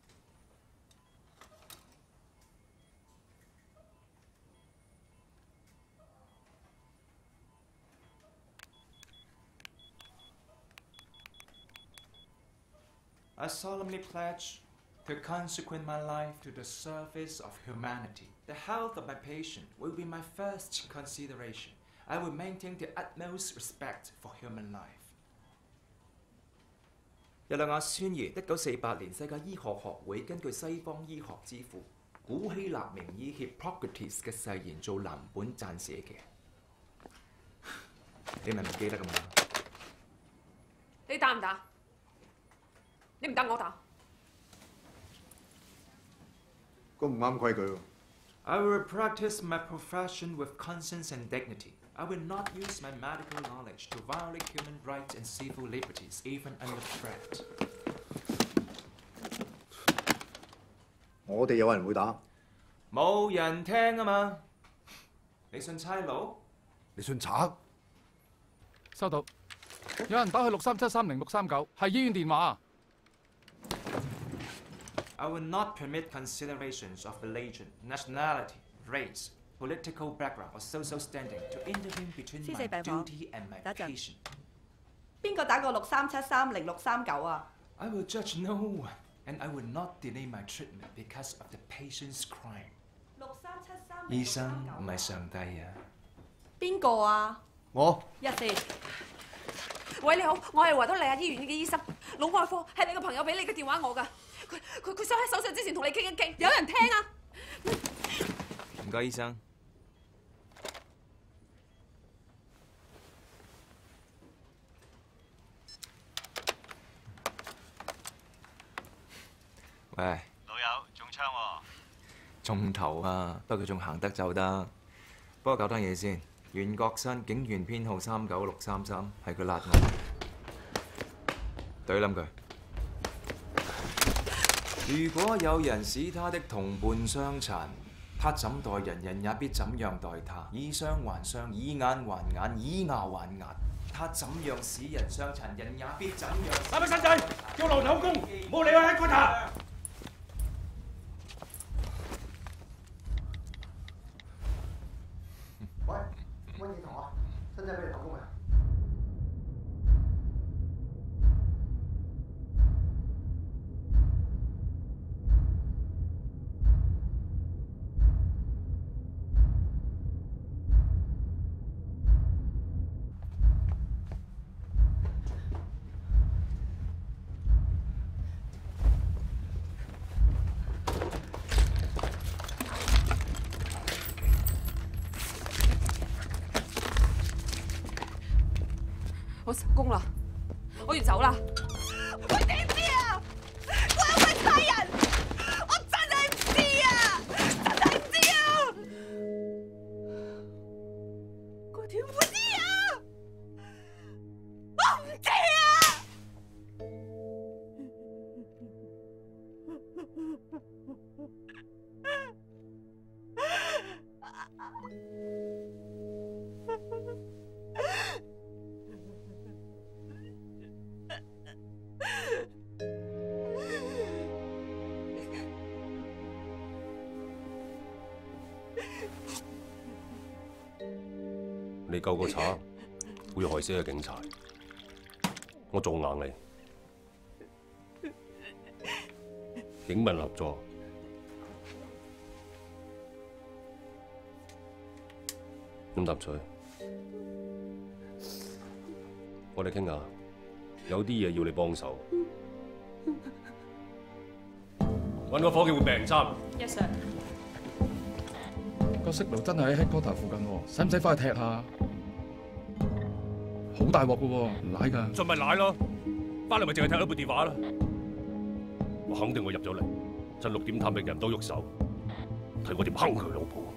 [SPEAKER 20] I solemnly pledge to consecrate my life to the service of humanity. The health of my patient will be my first consideration. I will maintain the utmost respect for human life. 日內瓦宣言，一九四八年世界醫學學會根據西方醫學之父古希臘名醫 Hippocrates 嘅誓言做藍本撰寫嘅。你咪唔記得㗎嘛？
[SPEAKER 2] 你打唔打？你唔打我打。
[SPEAKER 1] 咁唔啱規矩喎。
[SPEAKER 20] I will practice my profession with conscience and dignity. I will not use my medical knowledge to violate human rights and civil liberties, even under threat.
[SPEAKER 1] 我哋有人會打。
[SPEAKER 20] 冇人聽啊嘛！你信差佬？
[SPEAKER 1] 你信賊？
[SPEAKER 8] 收到，有人打去六三七三零六三九，係醫院電話啊！
[SPEAKER 20] I will not permit considerations of religion, nationality, race, political background, or social standing to intervene between my duty and my patient.
[SPEAKER 18] 邊個打過六三七三零六三九啊
[SPEAKER 20] I will judge no one, and I will not delay my treatment because of the patient's crime.
[SPEAKER 18] 六三七三
[SPEAKER 20] 醫生唔係上帝啊！
[SPEAKER 18] 邊個啊？
[SPEAKER 1] 我。
[SPEAKER 18] 一四。
[SPEAKER 2] 喂，你好，我係維多利亞醫院嘅醫生，腦外科係你個朋友俾你嘅電話我㗎。佢佢佢想喺手術之前同你傾一傾，有人聽啊！
[SPEAKER 20] 唔該，醫生。喂，
[SPEAKER 13] 老友中槍喎！
[SPEAKER 20] 中頭啊，不過佢仲行得走得。不過搞單嘢先，袁國新警員編號三九六三三，係佢辣我。對冧佢。如果有人使他的同伴傷殘，他怎待人，人也必怎樣待他。以傷還傷，以眼還眼，以牙還牙。他怎樣使人傷殘，人也必怎樣。
[SPEAKER 21] 阿乜新仔，叫羅頭公，唔好理佢喺骨頭。
[SPEAKER 1] 喂，温儀同學，新仔俾你頭工未？
[SPEAKER 2] 我收工啦，我要走啦。
[SPEAKER 7] 喂，點知啊？我有份差人，我真係唔知啊，真係唔知啊！嗰條唔知啊，我唔知
[SPEAKER 21] 你救個賊，會害死個警察，我做硬你。警民合作，飲啖水。我哋傾下，有啲嘢要你幫手。揾個伙計會病人參。
[SPEAKER 10] Yes sir。
[SPEAKER 8] 個息路真係喺 headquarter 附近喎，使唔使翻去踢下？好大鑊噶喎，奶㗎。
[SPEAKER 21] 就咪奶咯，翻嚟咪淨係踢咗部電話啦。我肯定會入咗嚟，趁六點探病嘅人都喐手，睇我點坑佢老婆。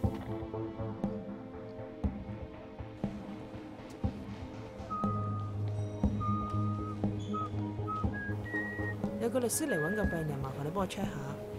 [SPEAKER 9] 有個律師嚟揾個病人，麻煩你幫我 check 下。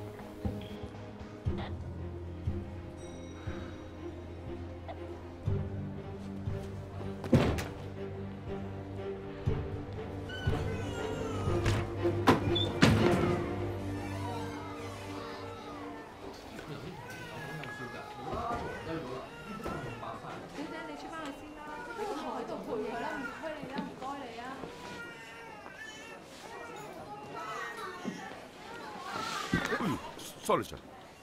[SPEAKER 21] Sorry sir。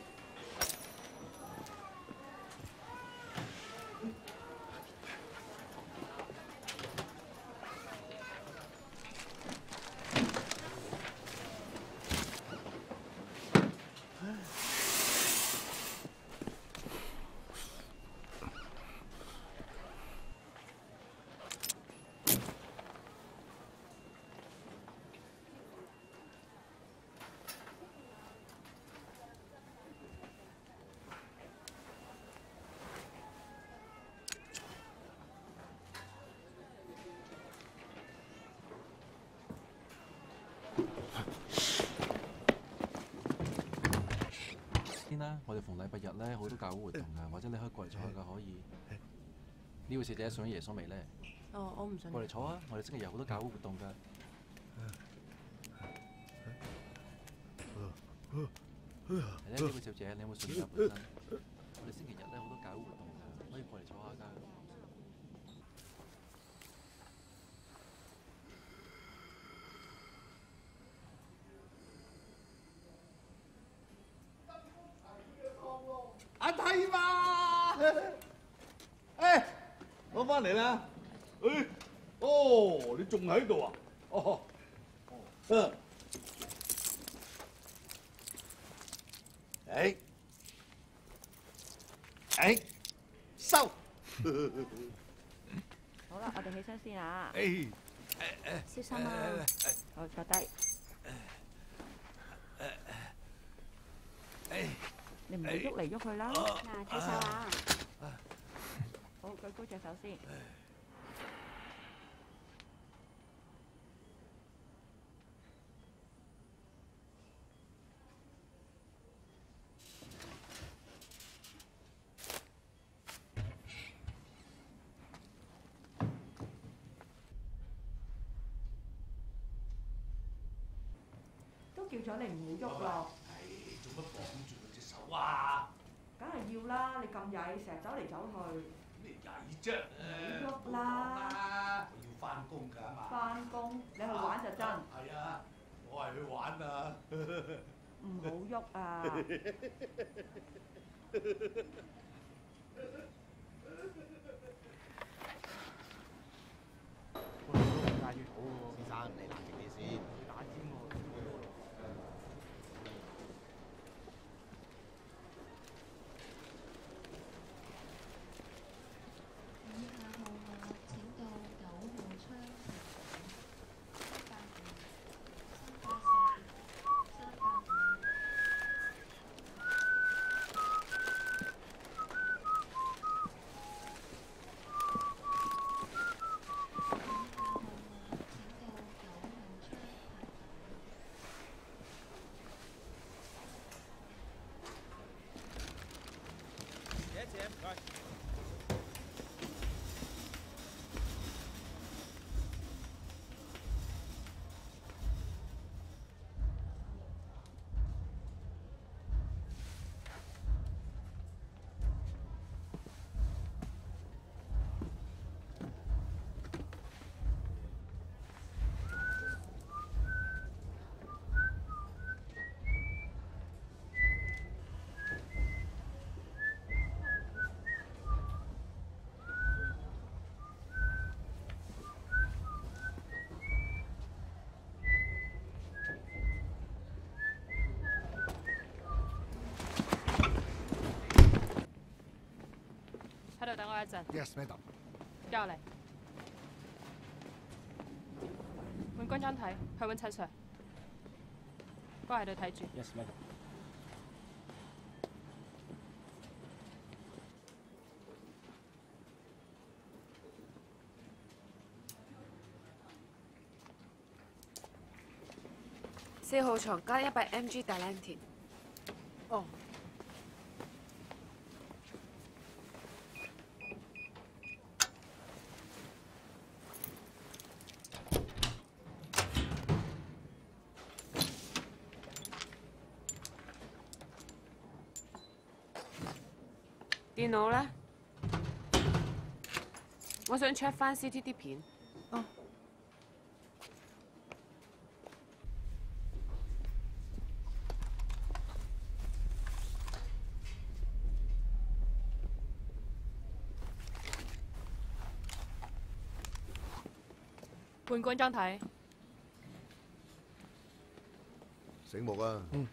[SPEAKER 17] 先啦，我哋逢禮拜日咧好多教會活動㗎，或者你可以過嚟坐下㗎，可以。呢位小姐信咗耶穌未咧？
[SPEAKER 9] 哦，我唔信。
[SPEAKER 17] 過嚟坐啊！我哋星期日好多教會活動㗎。係咧，呢位小姐，你有冇信教本身？我哋星期日咧好多教會活動㗎，可以過嚟坐下㗎。
[SPEAKER 16] 阿梯嘛，誒，我翻嚟啦，誒，哦，你仲喺度啊？哦，嗯，誒，誒，收。
[SPEAKER 18] 好啦，我哋起身先啊。
[SPEAKER 16] 誒，誒誒，
[SPEAKER 18] 小心啊！好，坐低。
[SPEAKER 16] 誒。
[SPEAKER 18] 你唔好喐嚟喐去啦。嗱，睇手啊！好，舉高隻手先。都叫咗你唔好喐咯。
[SPEAKER 16] 做乜綁住佢隻手啊？
[SPEAKER 18] 梗係要啦！你咁曳，成日走嚟走去。
[SPEAKER 16] 咩曳啫？
[SPEAKER 18] 唔好喐啦！
[SPEAKER 16] 我要翻工㗎嘛。
[SPEAKER 18] 翻工，你去玩就真。
[SPEAKER 16] 係啊，我係去玩啊。
[SPEAKER 18] 唔好喐啊！
[SPEAKER 1] 越大越好喎。先生，你冷靜啲先。打尖喎。
[SPEAKER 10] 一陣。
[SPEAKER 16] Yes, madam。
[SPEAKER 10] 交嚟。換軍裝睇，去揾陳 Sir。哥喺度睇住。
[SPEAKER 21] Yes, madam。
[SPEAKER 2] 四號床加一百 M G 大冷田。
[SPEAKER 9] 哦。
[SPEAKER 2] 電腦咧？我想 check 翻 C T 啲片。
[SPEAKER 9] 哦。
[SPEAKER 10] 換軍裝睇。
[SPEAKER 1] 醒目啊！
[SPEAKER 9] 嗯。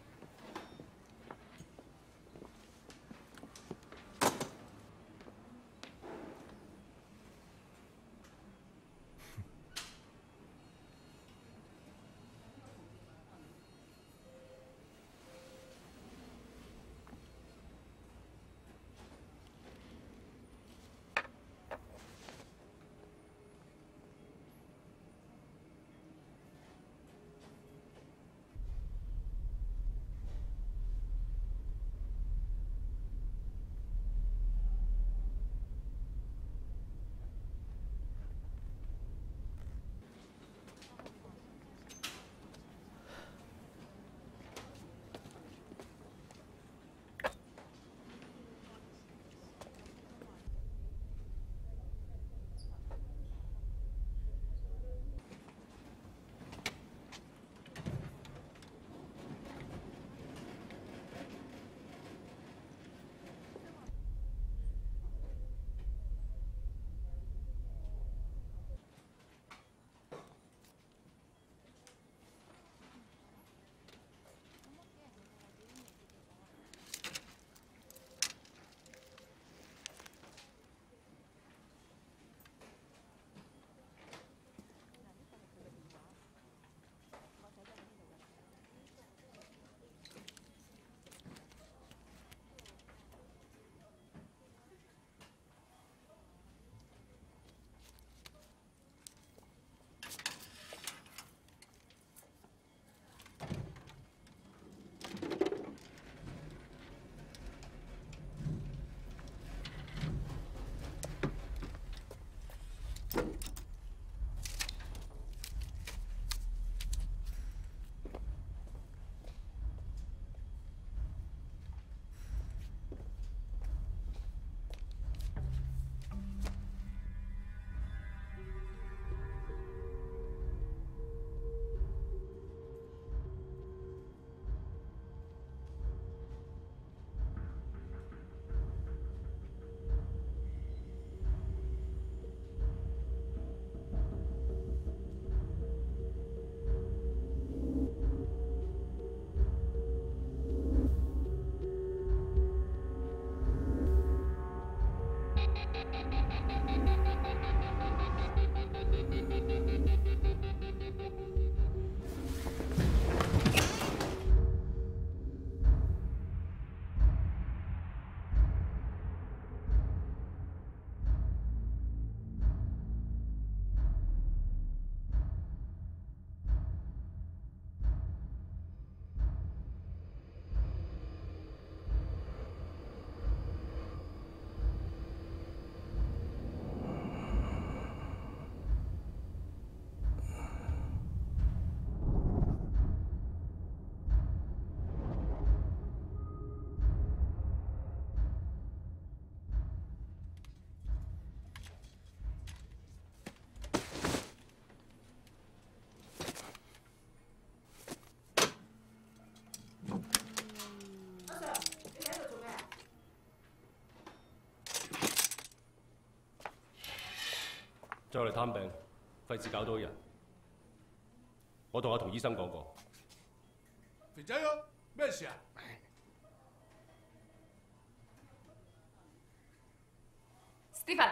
[SPEAKER 21] 再嚟探病，費事搞到人。我同阿陶醫生講過。
[SPEAKER 16] 肥仔啊，咩事啊？
[SPEAKER 2] Stephen，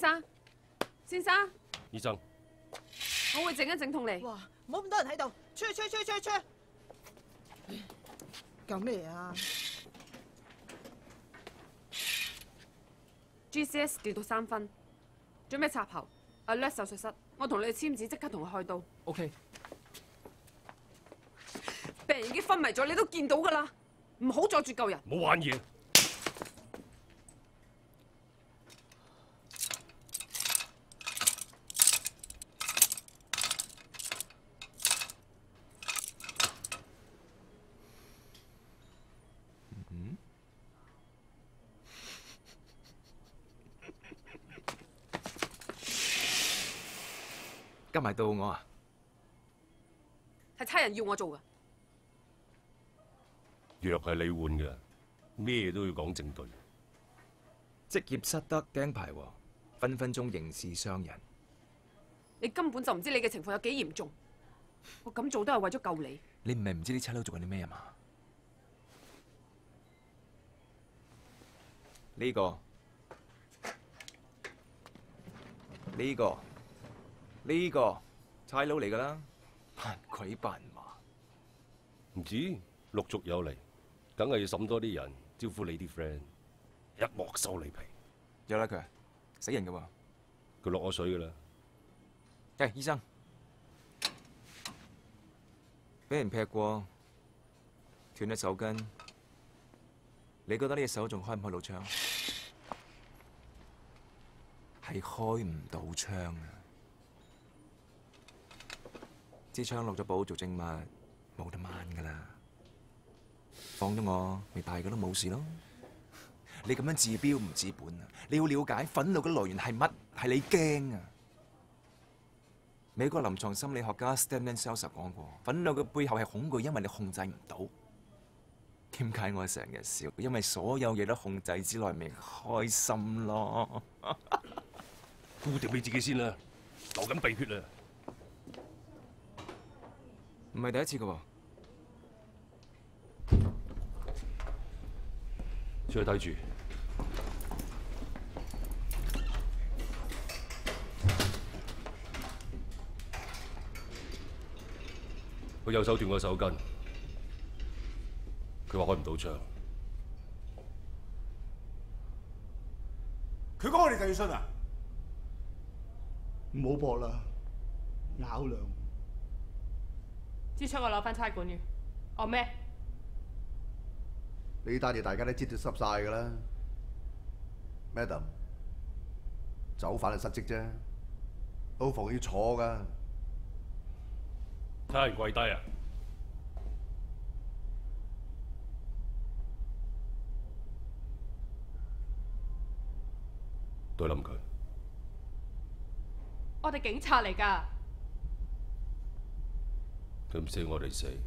[SPEAKER 2] 生，先生，
[SPEAKER 21] 醫生，
[SPEAKER 2] 我會整一整痛你。
[SPEAKER 9] 哇！唔好咁多人喺度，出去出去出去出去出去！搞咩啊
[SPEAKER 2] ？G C S 跌到三分，準備插喉。Alert 手術室，我同你哋簽字，即刻同佢開刀。
[SPEAKER 8] OK。
[SPEAKER 2] 病人已經昏迷咗，你都見到㗎啦，唔好阻住救人。
[SPEAKER 21] 冇玩嘢。
[SPEAKER 20] 跟埋到我啊！
[SPEAKER 2] 係差人要我做㗎。
[SPEAKER 21] 藥係你換嘅，咩都要講證據。
[SPEAKER 20] 職業失德釘牌喎，分分鐘刑事傷人。
[SPEAKER 2] 你根本就唔知你嘅情況有幾嚴重。我咁做都係為咗救你。
[SPEAKER 20] 你唔係唔知啲差佬做緊啲咩啊嘛？呢個、呢個。呢個差佬嚟㗎啦，扮鬼扮馬。
[SPEAKER 21] 唔知陸續有嚟，梗係要審多啲人，招呼你啲 friend， 一鑊收你皮。
[SPEAKER 20] 有啦佢，死人㗎喎。
[SPEAKER 21] 佢落我水㗎啦。
[SPEAKER 20] 誒，醫生，俾人劈過，斷咗手筋，你覺得呢隻手仲開唔開到槍？係開唔到槍啊！支槍落咗寶做證物，冇得掹噶啦。放咗我，咪大個都冇事咯。你咁樣治標唔治本啊！你要了解憤怒嘅來源係乜，係你驚啊！美國臨床心理學家 Stanley Seltzer 講過，憤怒嘅背後係恐懼，因為你控制唔到。點解我成日笑？因為所有嘢都控制之內，咪開心咯。
[SPEAKER 21] 顧掂你自己先啦，流緊鼻血啦。
[SPEAKER 20] 唔係第一次噶喎，
[SPEAKER 21] 出去睇住。佢右手斷個手筋，佢話開唔到槍。
[SPEAKER 16] 佢講我哋就要信啊！唔好搏啦，咬兩。
[SPEAKER 10] 支槍我攞翻差館嘅，我咩？
[SPEAKER 1] 呢單嘢大家都知道濕晒㗎啦 ，Madam， 走犯係失職啫，牢房要坐㗎。
[SPEAKER 21] 差人跪低啊！對冧佢。
[SPEAKER 10] 我哋警察嚟㗎。
[SPEAKER 21] 佢唔死，我哋死。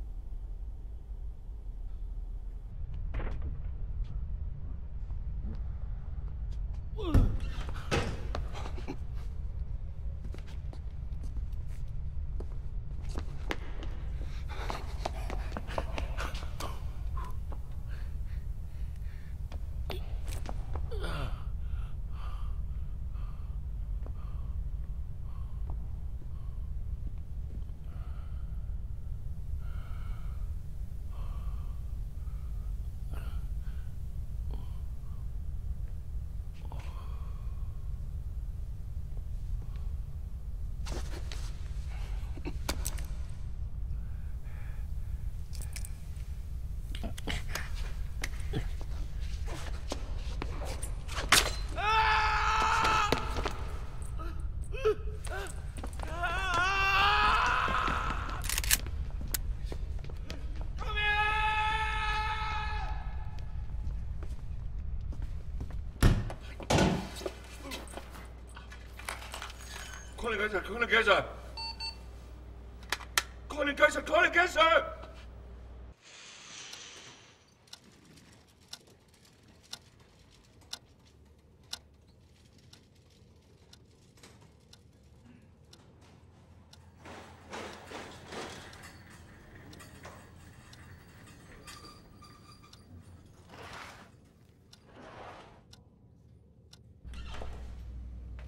[SPEAKER 19] Call it cancer, call it cancer. Call it cancer, call it cancer.
[SPEAKER 21] 呢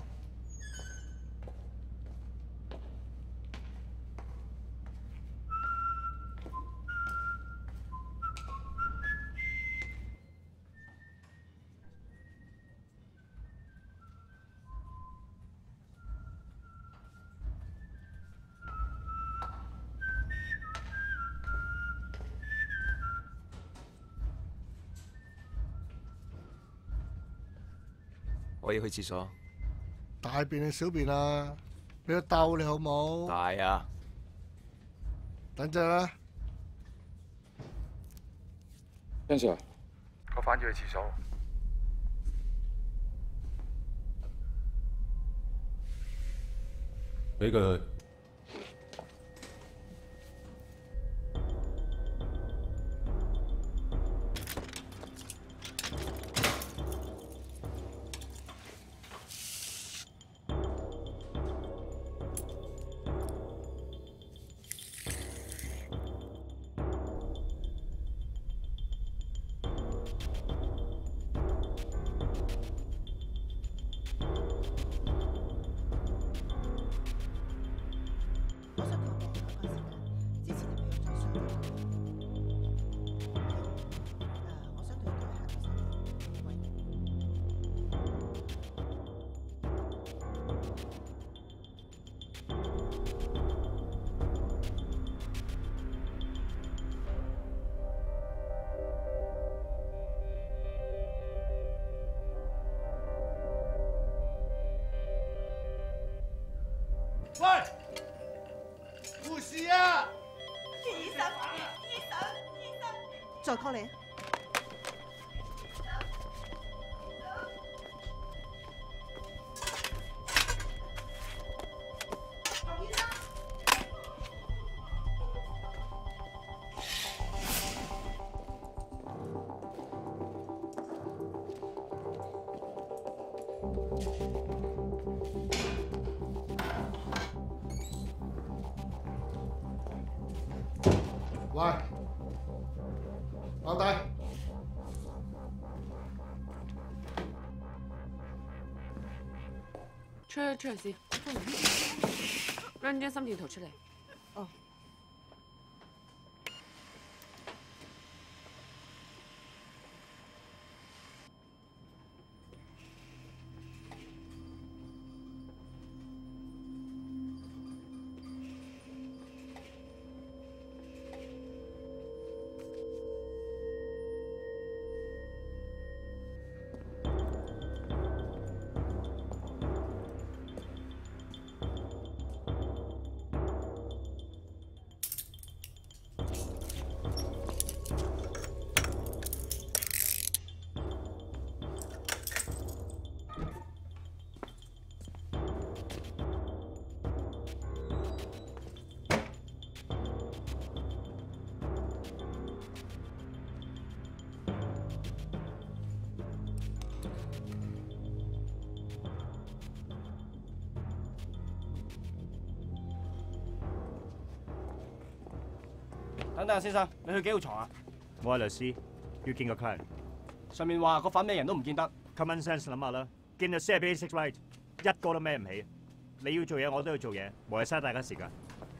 [SPEAKER 20] 我要去廁所。
[SPEAKER 4] 大便定小便啊？俾個兜你好冇？
[SPEAKER 20] 大啊！
[SPEAKER 4] 等陣啦。
[SPEAKER 5] 張 Sir， 個犯要去廁所。
[SPEAKER 15] 俾佢去。
[SPEAKER 16] 喂，護士啊！
[SPEAKER 9] 醫生，醫生，醫生，再 call 你。
[SPEAKER 4] 喂，老大，
[SPEAKER 2] 出去出去先，拎張心跳圖出嚟。
[SPEAKER 9] 哦。
[SPEAKER 13] 等等先生，你去幾號床啊？
[SPEAKER 23] 我係律師，要見個 client。
[SPEAKER 13] 上面話個犯咩人都唔見得。
[SPEAKER 23] Common sense 諗下啦，見到 set basic right， 一個都孭唔起。你要做嘢，我都要做嘢，無謂嘥大家時間。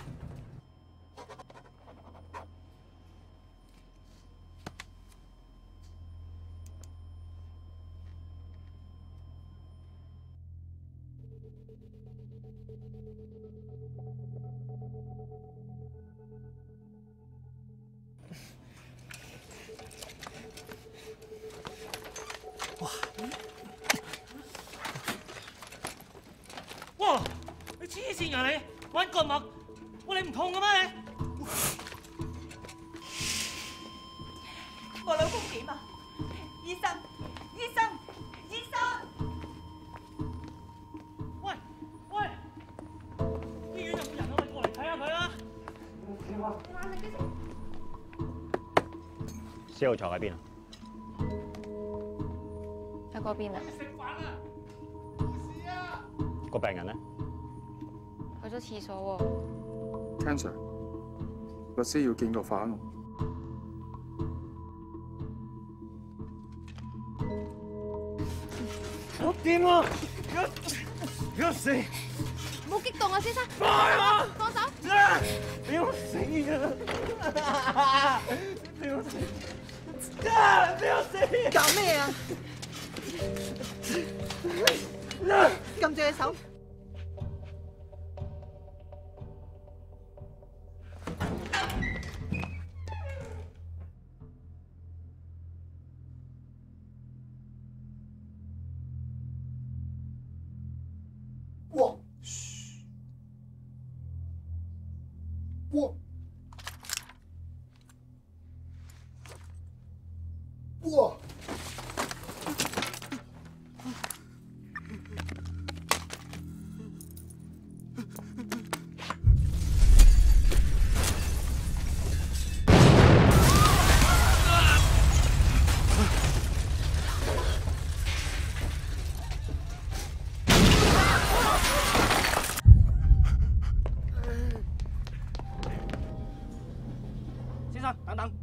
[SPEAKER 14] 哇！你黐線㗎你，玩割脈，喂你唔痛嘅咩你？
[SPEAKER 7] 我老公點啊？醫生，醫生，醫生！
[SPEAKER 14] 喂喂，醫院有冇人啊？你過嚟睇下佢啦！
[SPEAKER 23] 四號床喺邊啊？
[SPEAKER 10] 喺嗰邊啊。
[SPEAKER 23] 個病人咧？
[SPEAKER 10] 去咗廁所喎。
[SPEAKER 5] Ken Sir， 律師要見個法官。
[SPEAKER 14] 我掂啊！要死！
[SPEAKER 10] 唔好激動啊，先生。
[SPEAKER 14] 快啊！
[SPEAKER 10] 放手！
[SPEAKER 14] 你要死啊！你要死！啊！你要死！
[SPEAKER 9] 搞咩啊？撳住隻手。
[SPEAKER 4] 我哇！
[SPEAKER 23] 先生，等等。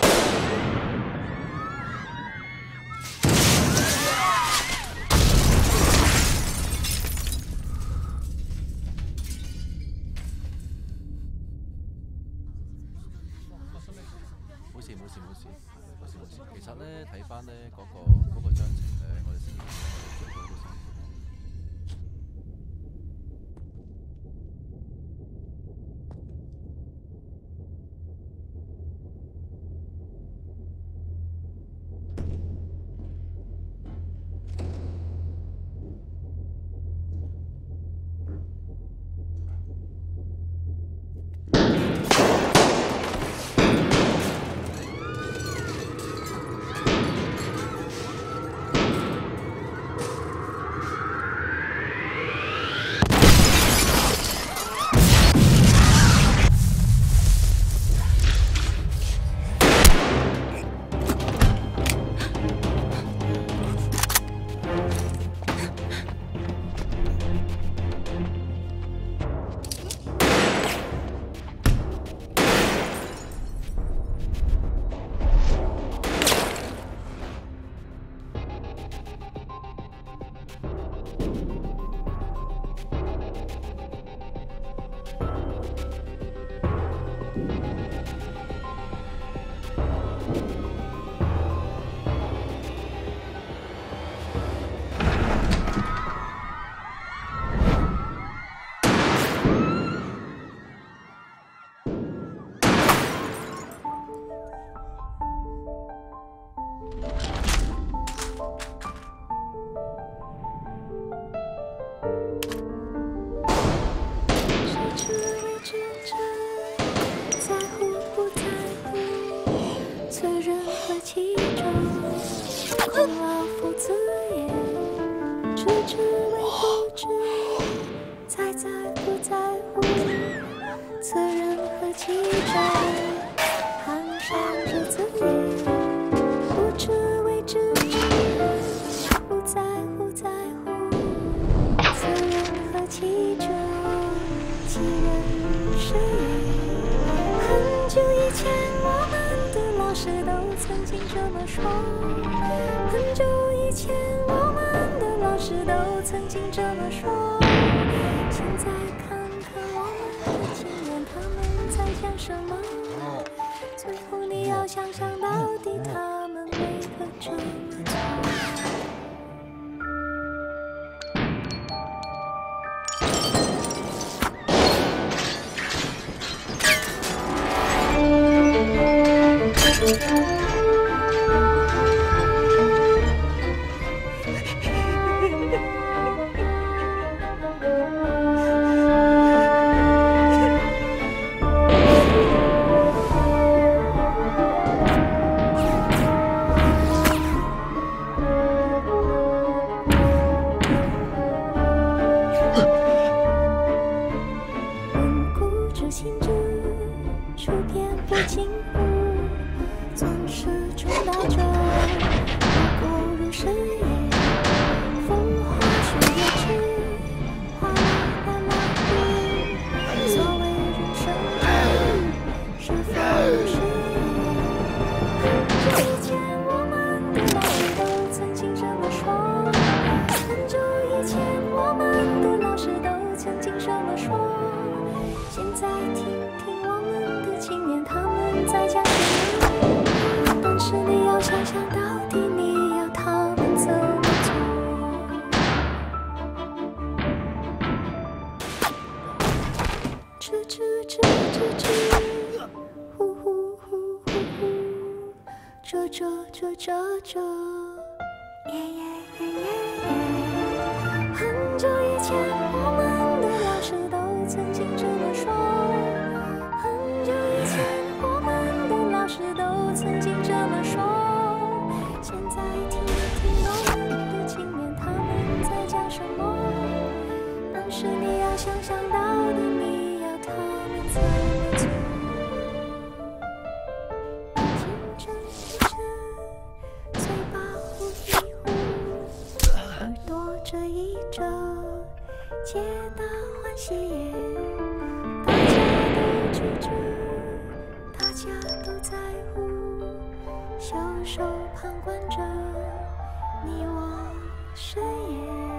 [SPEAKER 17] 冇事冇事冇事冇事冇事。其實咧睇翻咧嗰個嗰個章程咧，我哋先至做到啲辛苦。
[SPEAKER 3] 很久以前，我们的老师都曾经这么说。很皆大欢喜夜，大家都聚着，大家都在乎，袖手旁观着你我深夜。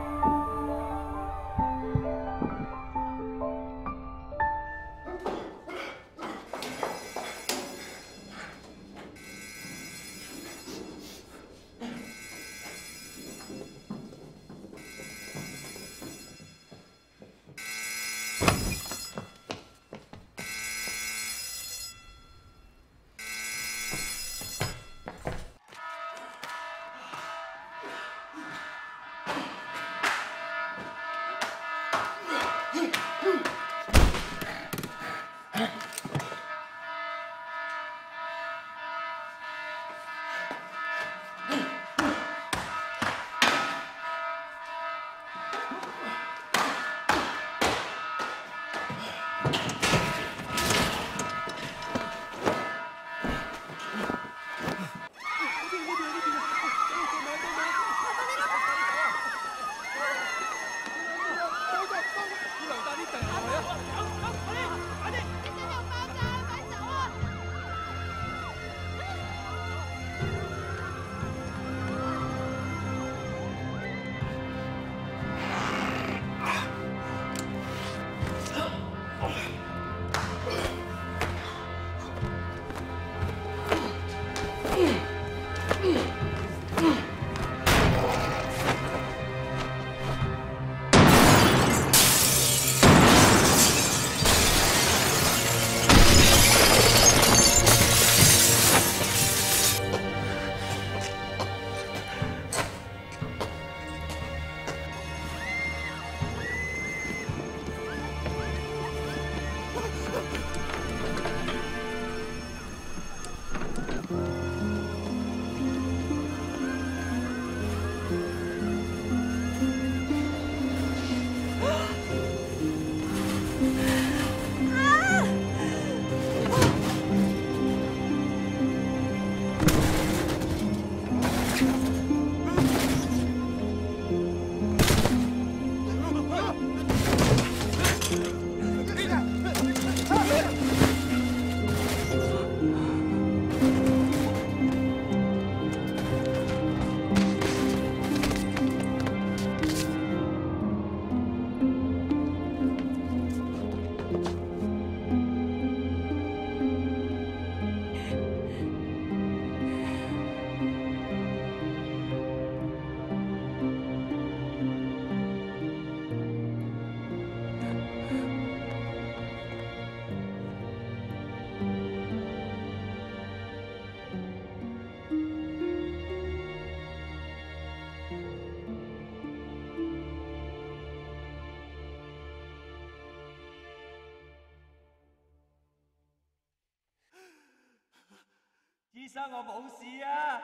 [SPEAKER 14] 醫生，我冇事啊！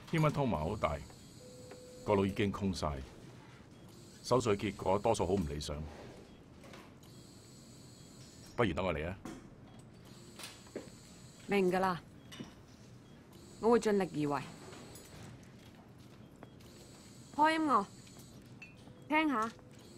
[SPEAKER 6] 天溫湯麻好大，個腦已經空晒，手術結果多數好唔理想。不如等我嚟啊！
[SPEAKER 2] 明㗎啦，我會盡力而為。開音樂，聽下。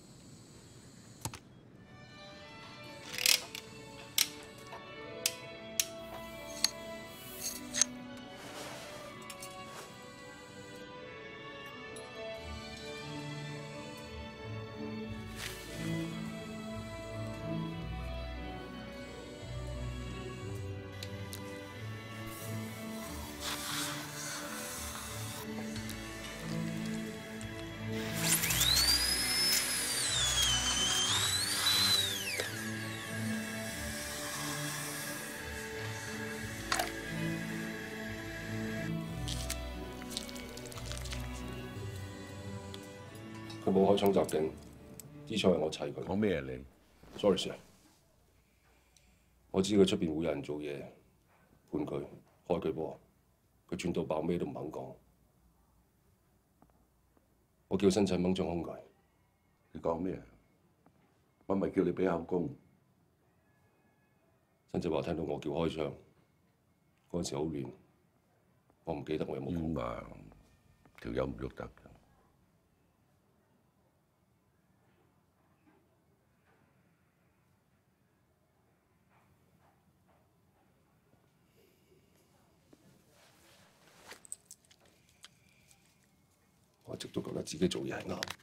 [SPEAKER 11] 佢冇開槍襲警，啲槍係我砌佢。
[SPEAKER 19] 講咩啊你
[SPEAKER 11] ？Sorry sir， 我知佢出邊會有人做嘢，判佢開佢波，佢轉到爆咩都唔肯講。我叫新仔掹張空佢。
[SPEAKER 19] 你講咩啊？我咪叫你俾口供。
[SPEAKER 11] 新仔話聽到我叫開槍，嗰陣時好亂，我唔記得我有冇講。
[SPEAKER 19] 啊，條友唔喐得。
[SPEAKER 11] 我一直都覺得自己做嘢係啱，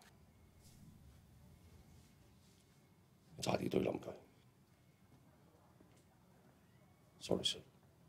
[SPEAKER 11] 差啲對冧佢。Sorry sir。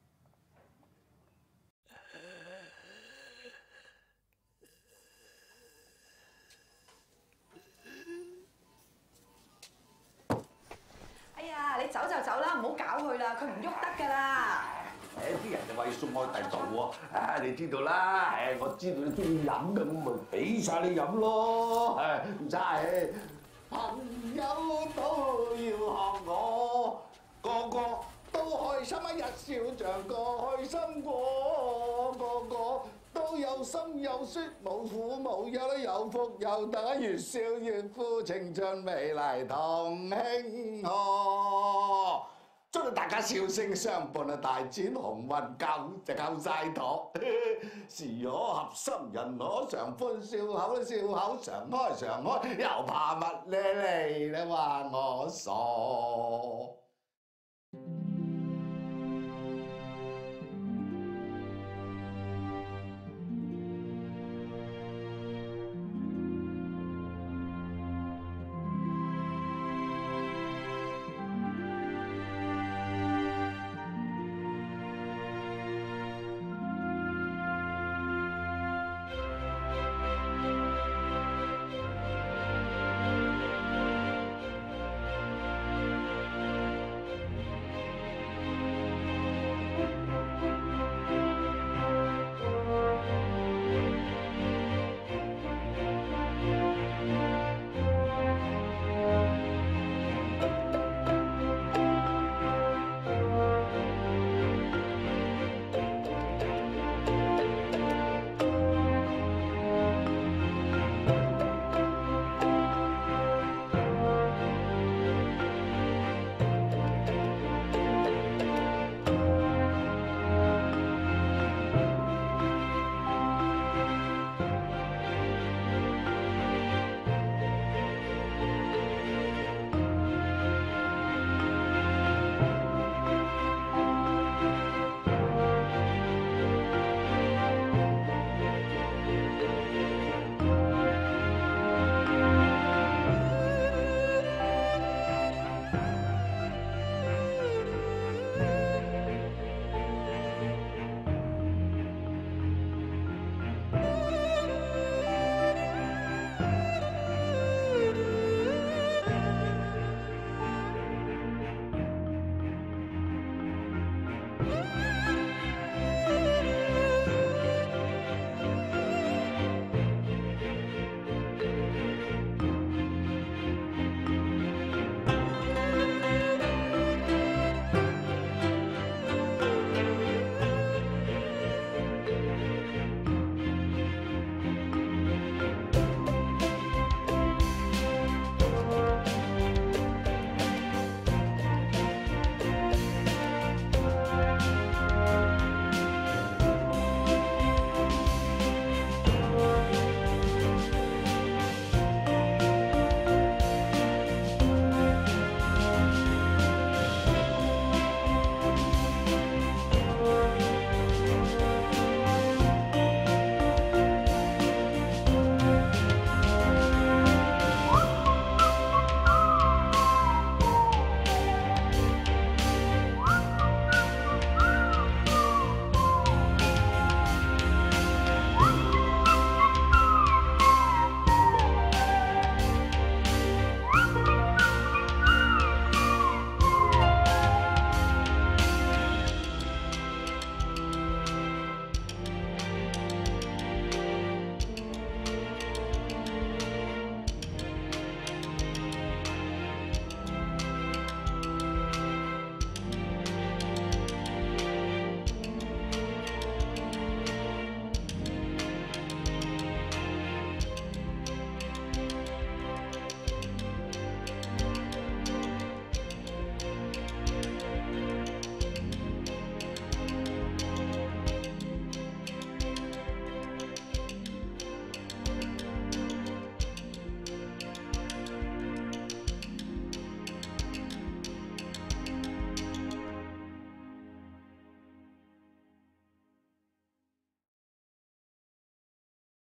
[SPEAKER 18] 哎呀，你走就走啦，唔好搞佢啦，佢唔喐得㗎啦。
[SPEAKER 16] 誒啲人就話要送我去第度喎，啊你知道啦，誒我知道你中意飲嘅，咁咪俾晒你飲咯，誒唔使。朋友都要學我，個個都開心一日，笑像個開心果，個個都有心有説，無苦無憂，有福有得，越笑越富，青春美麗同慶賀。祝大家笑聲相伴啊！大展鴻運，夠就夠晒妥。是可合心人可常歡，笑口笑口常開常開，又怕乜咧？你你話我傻？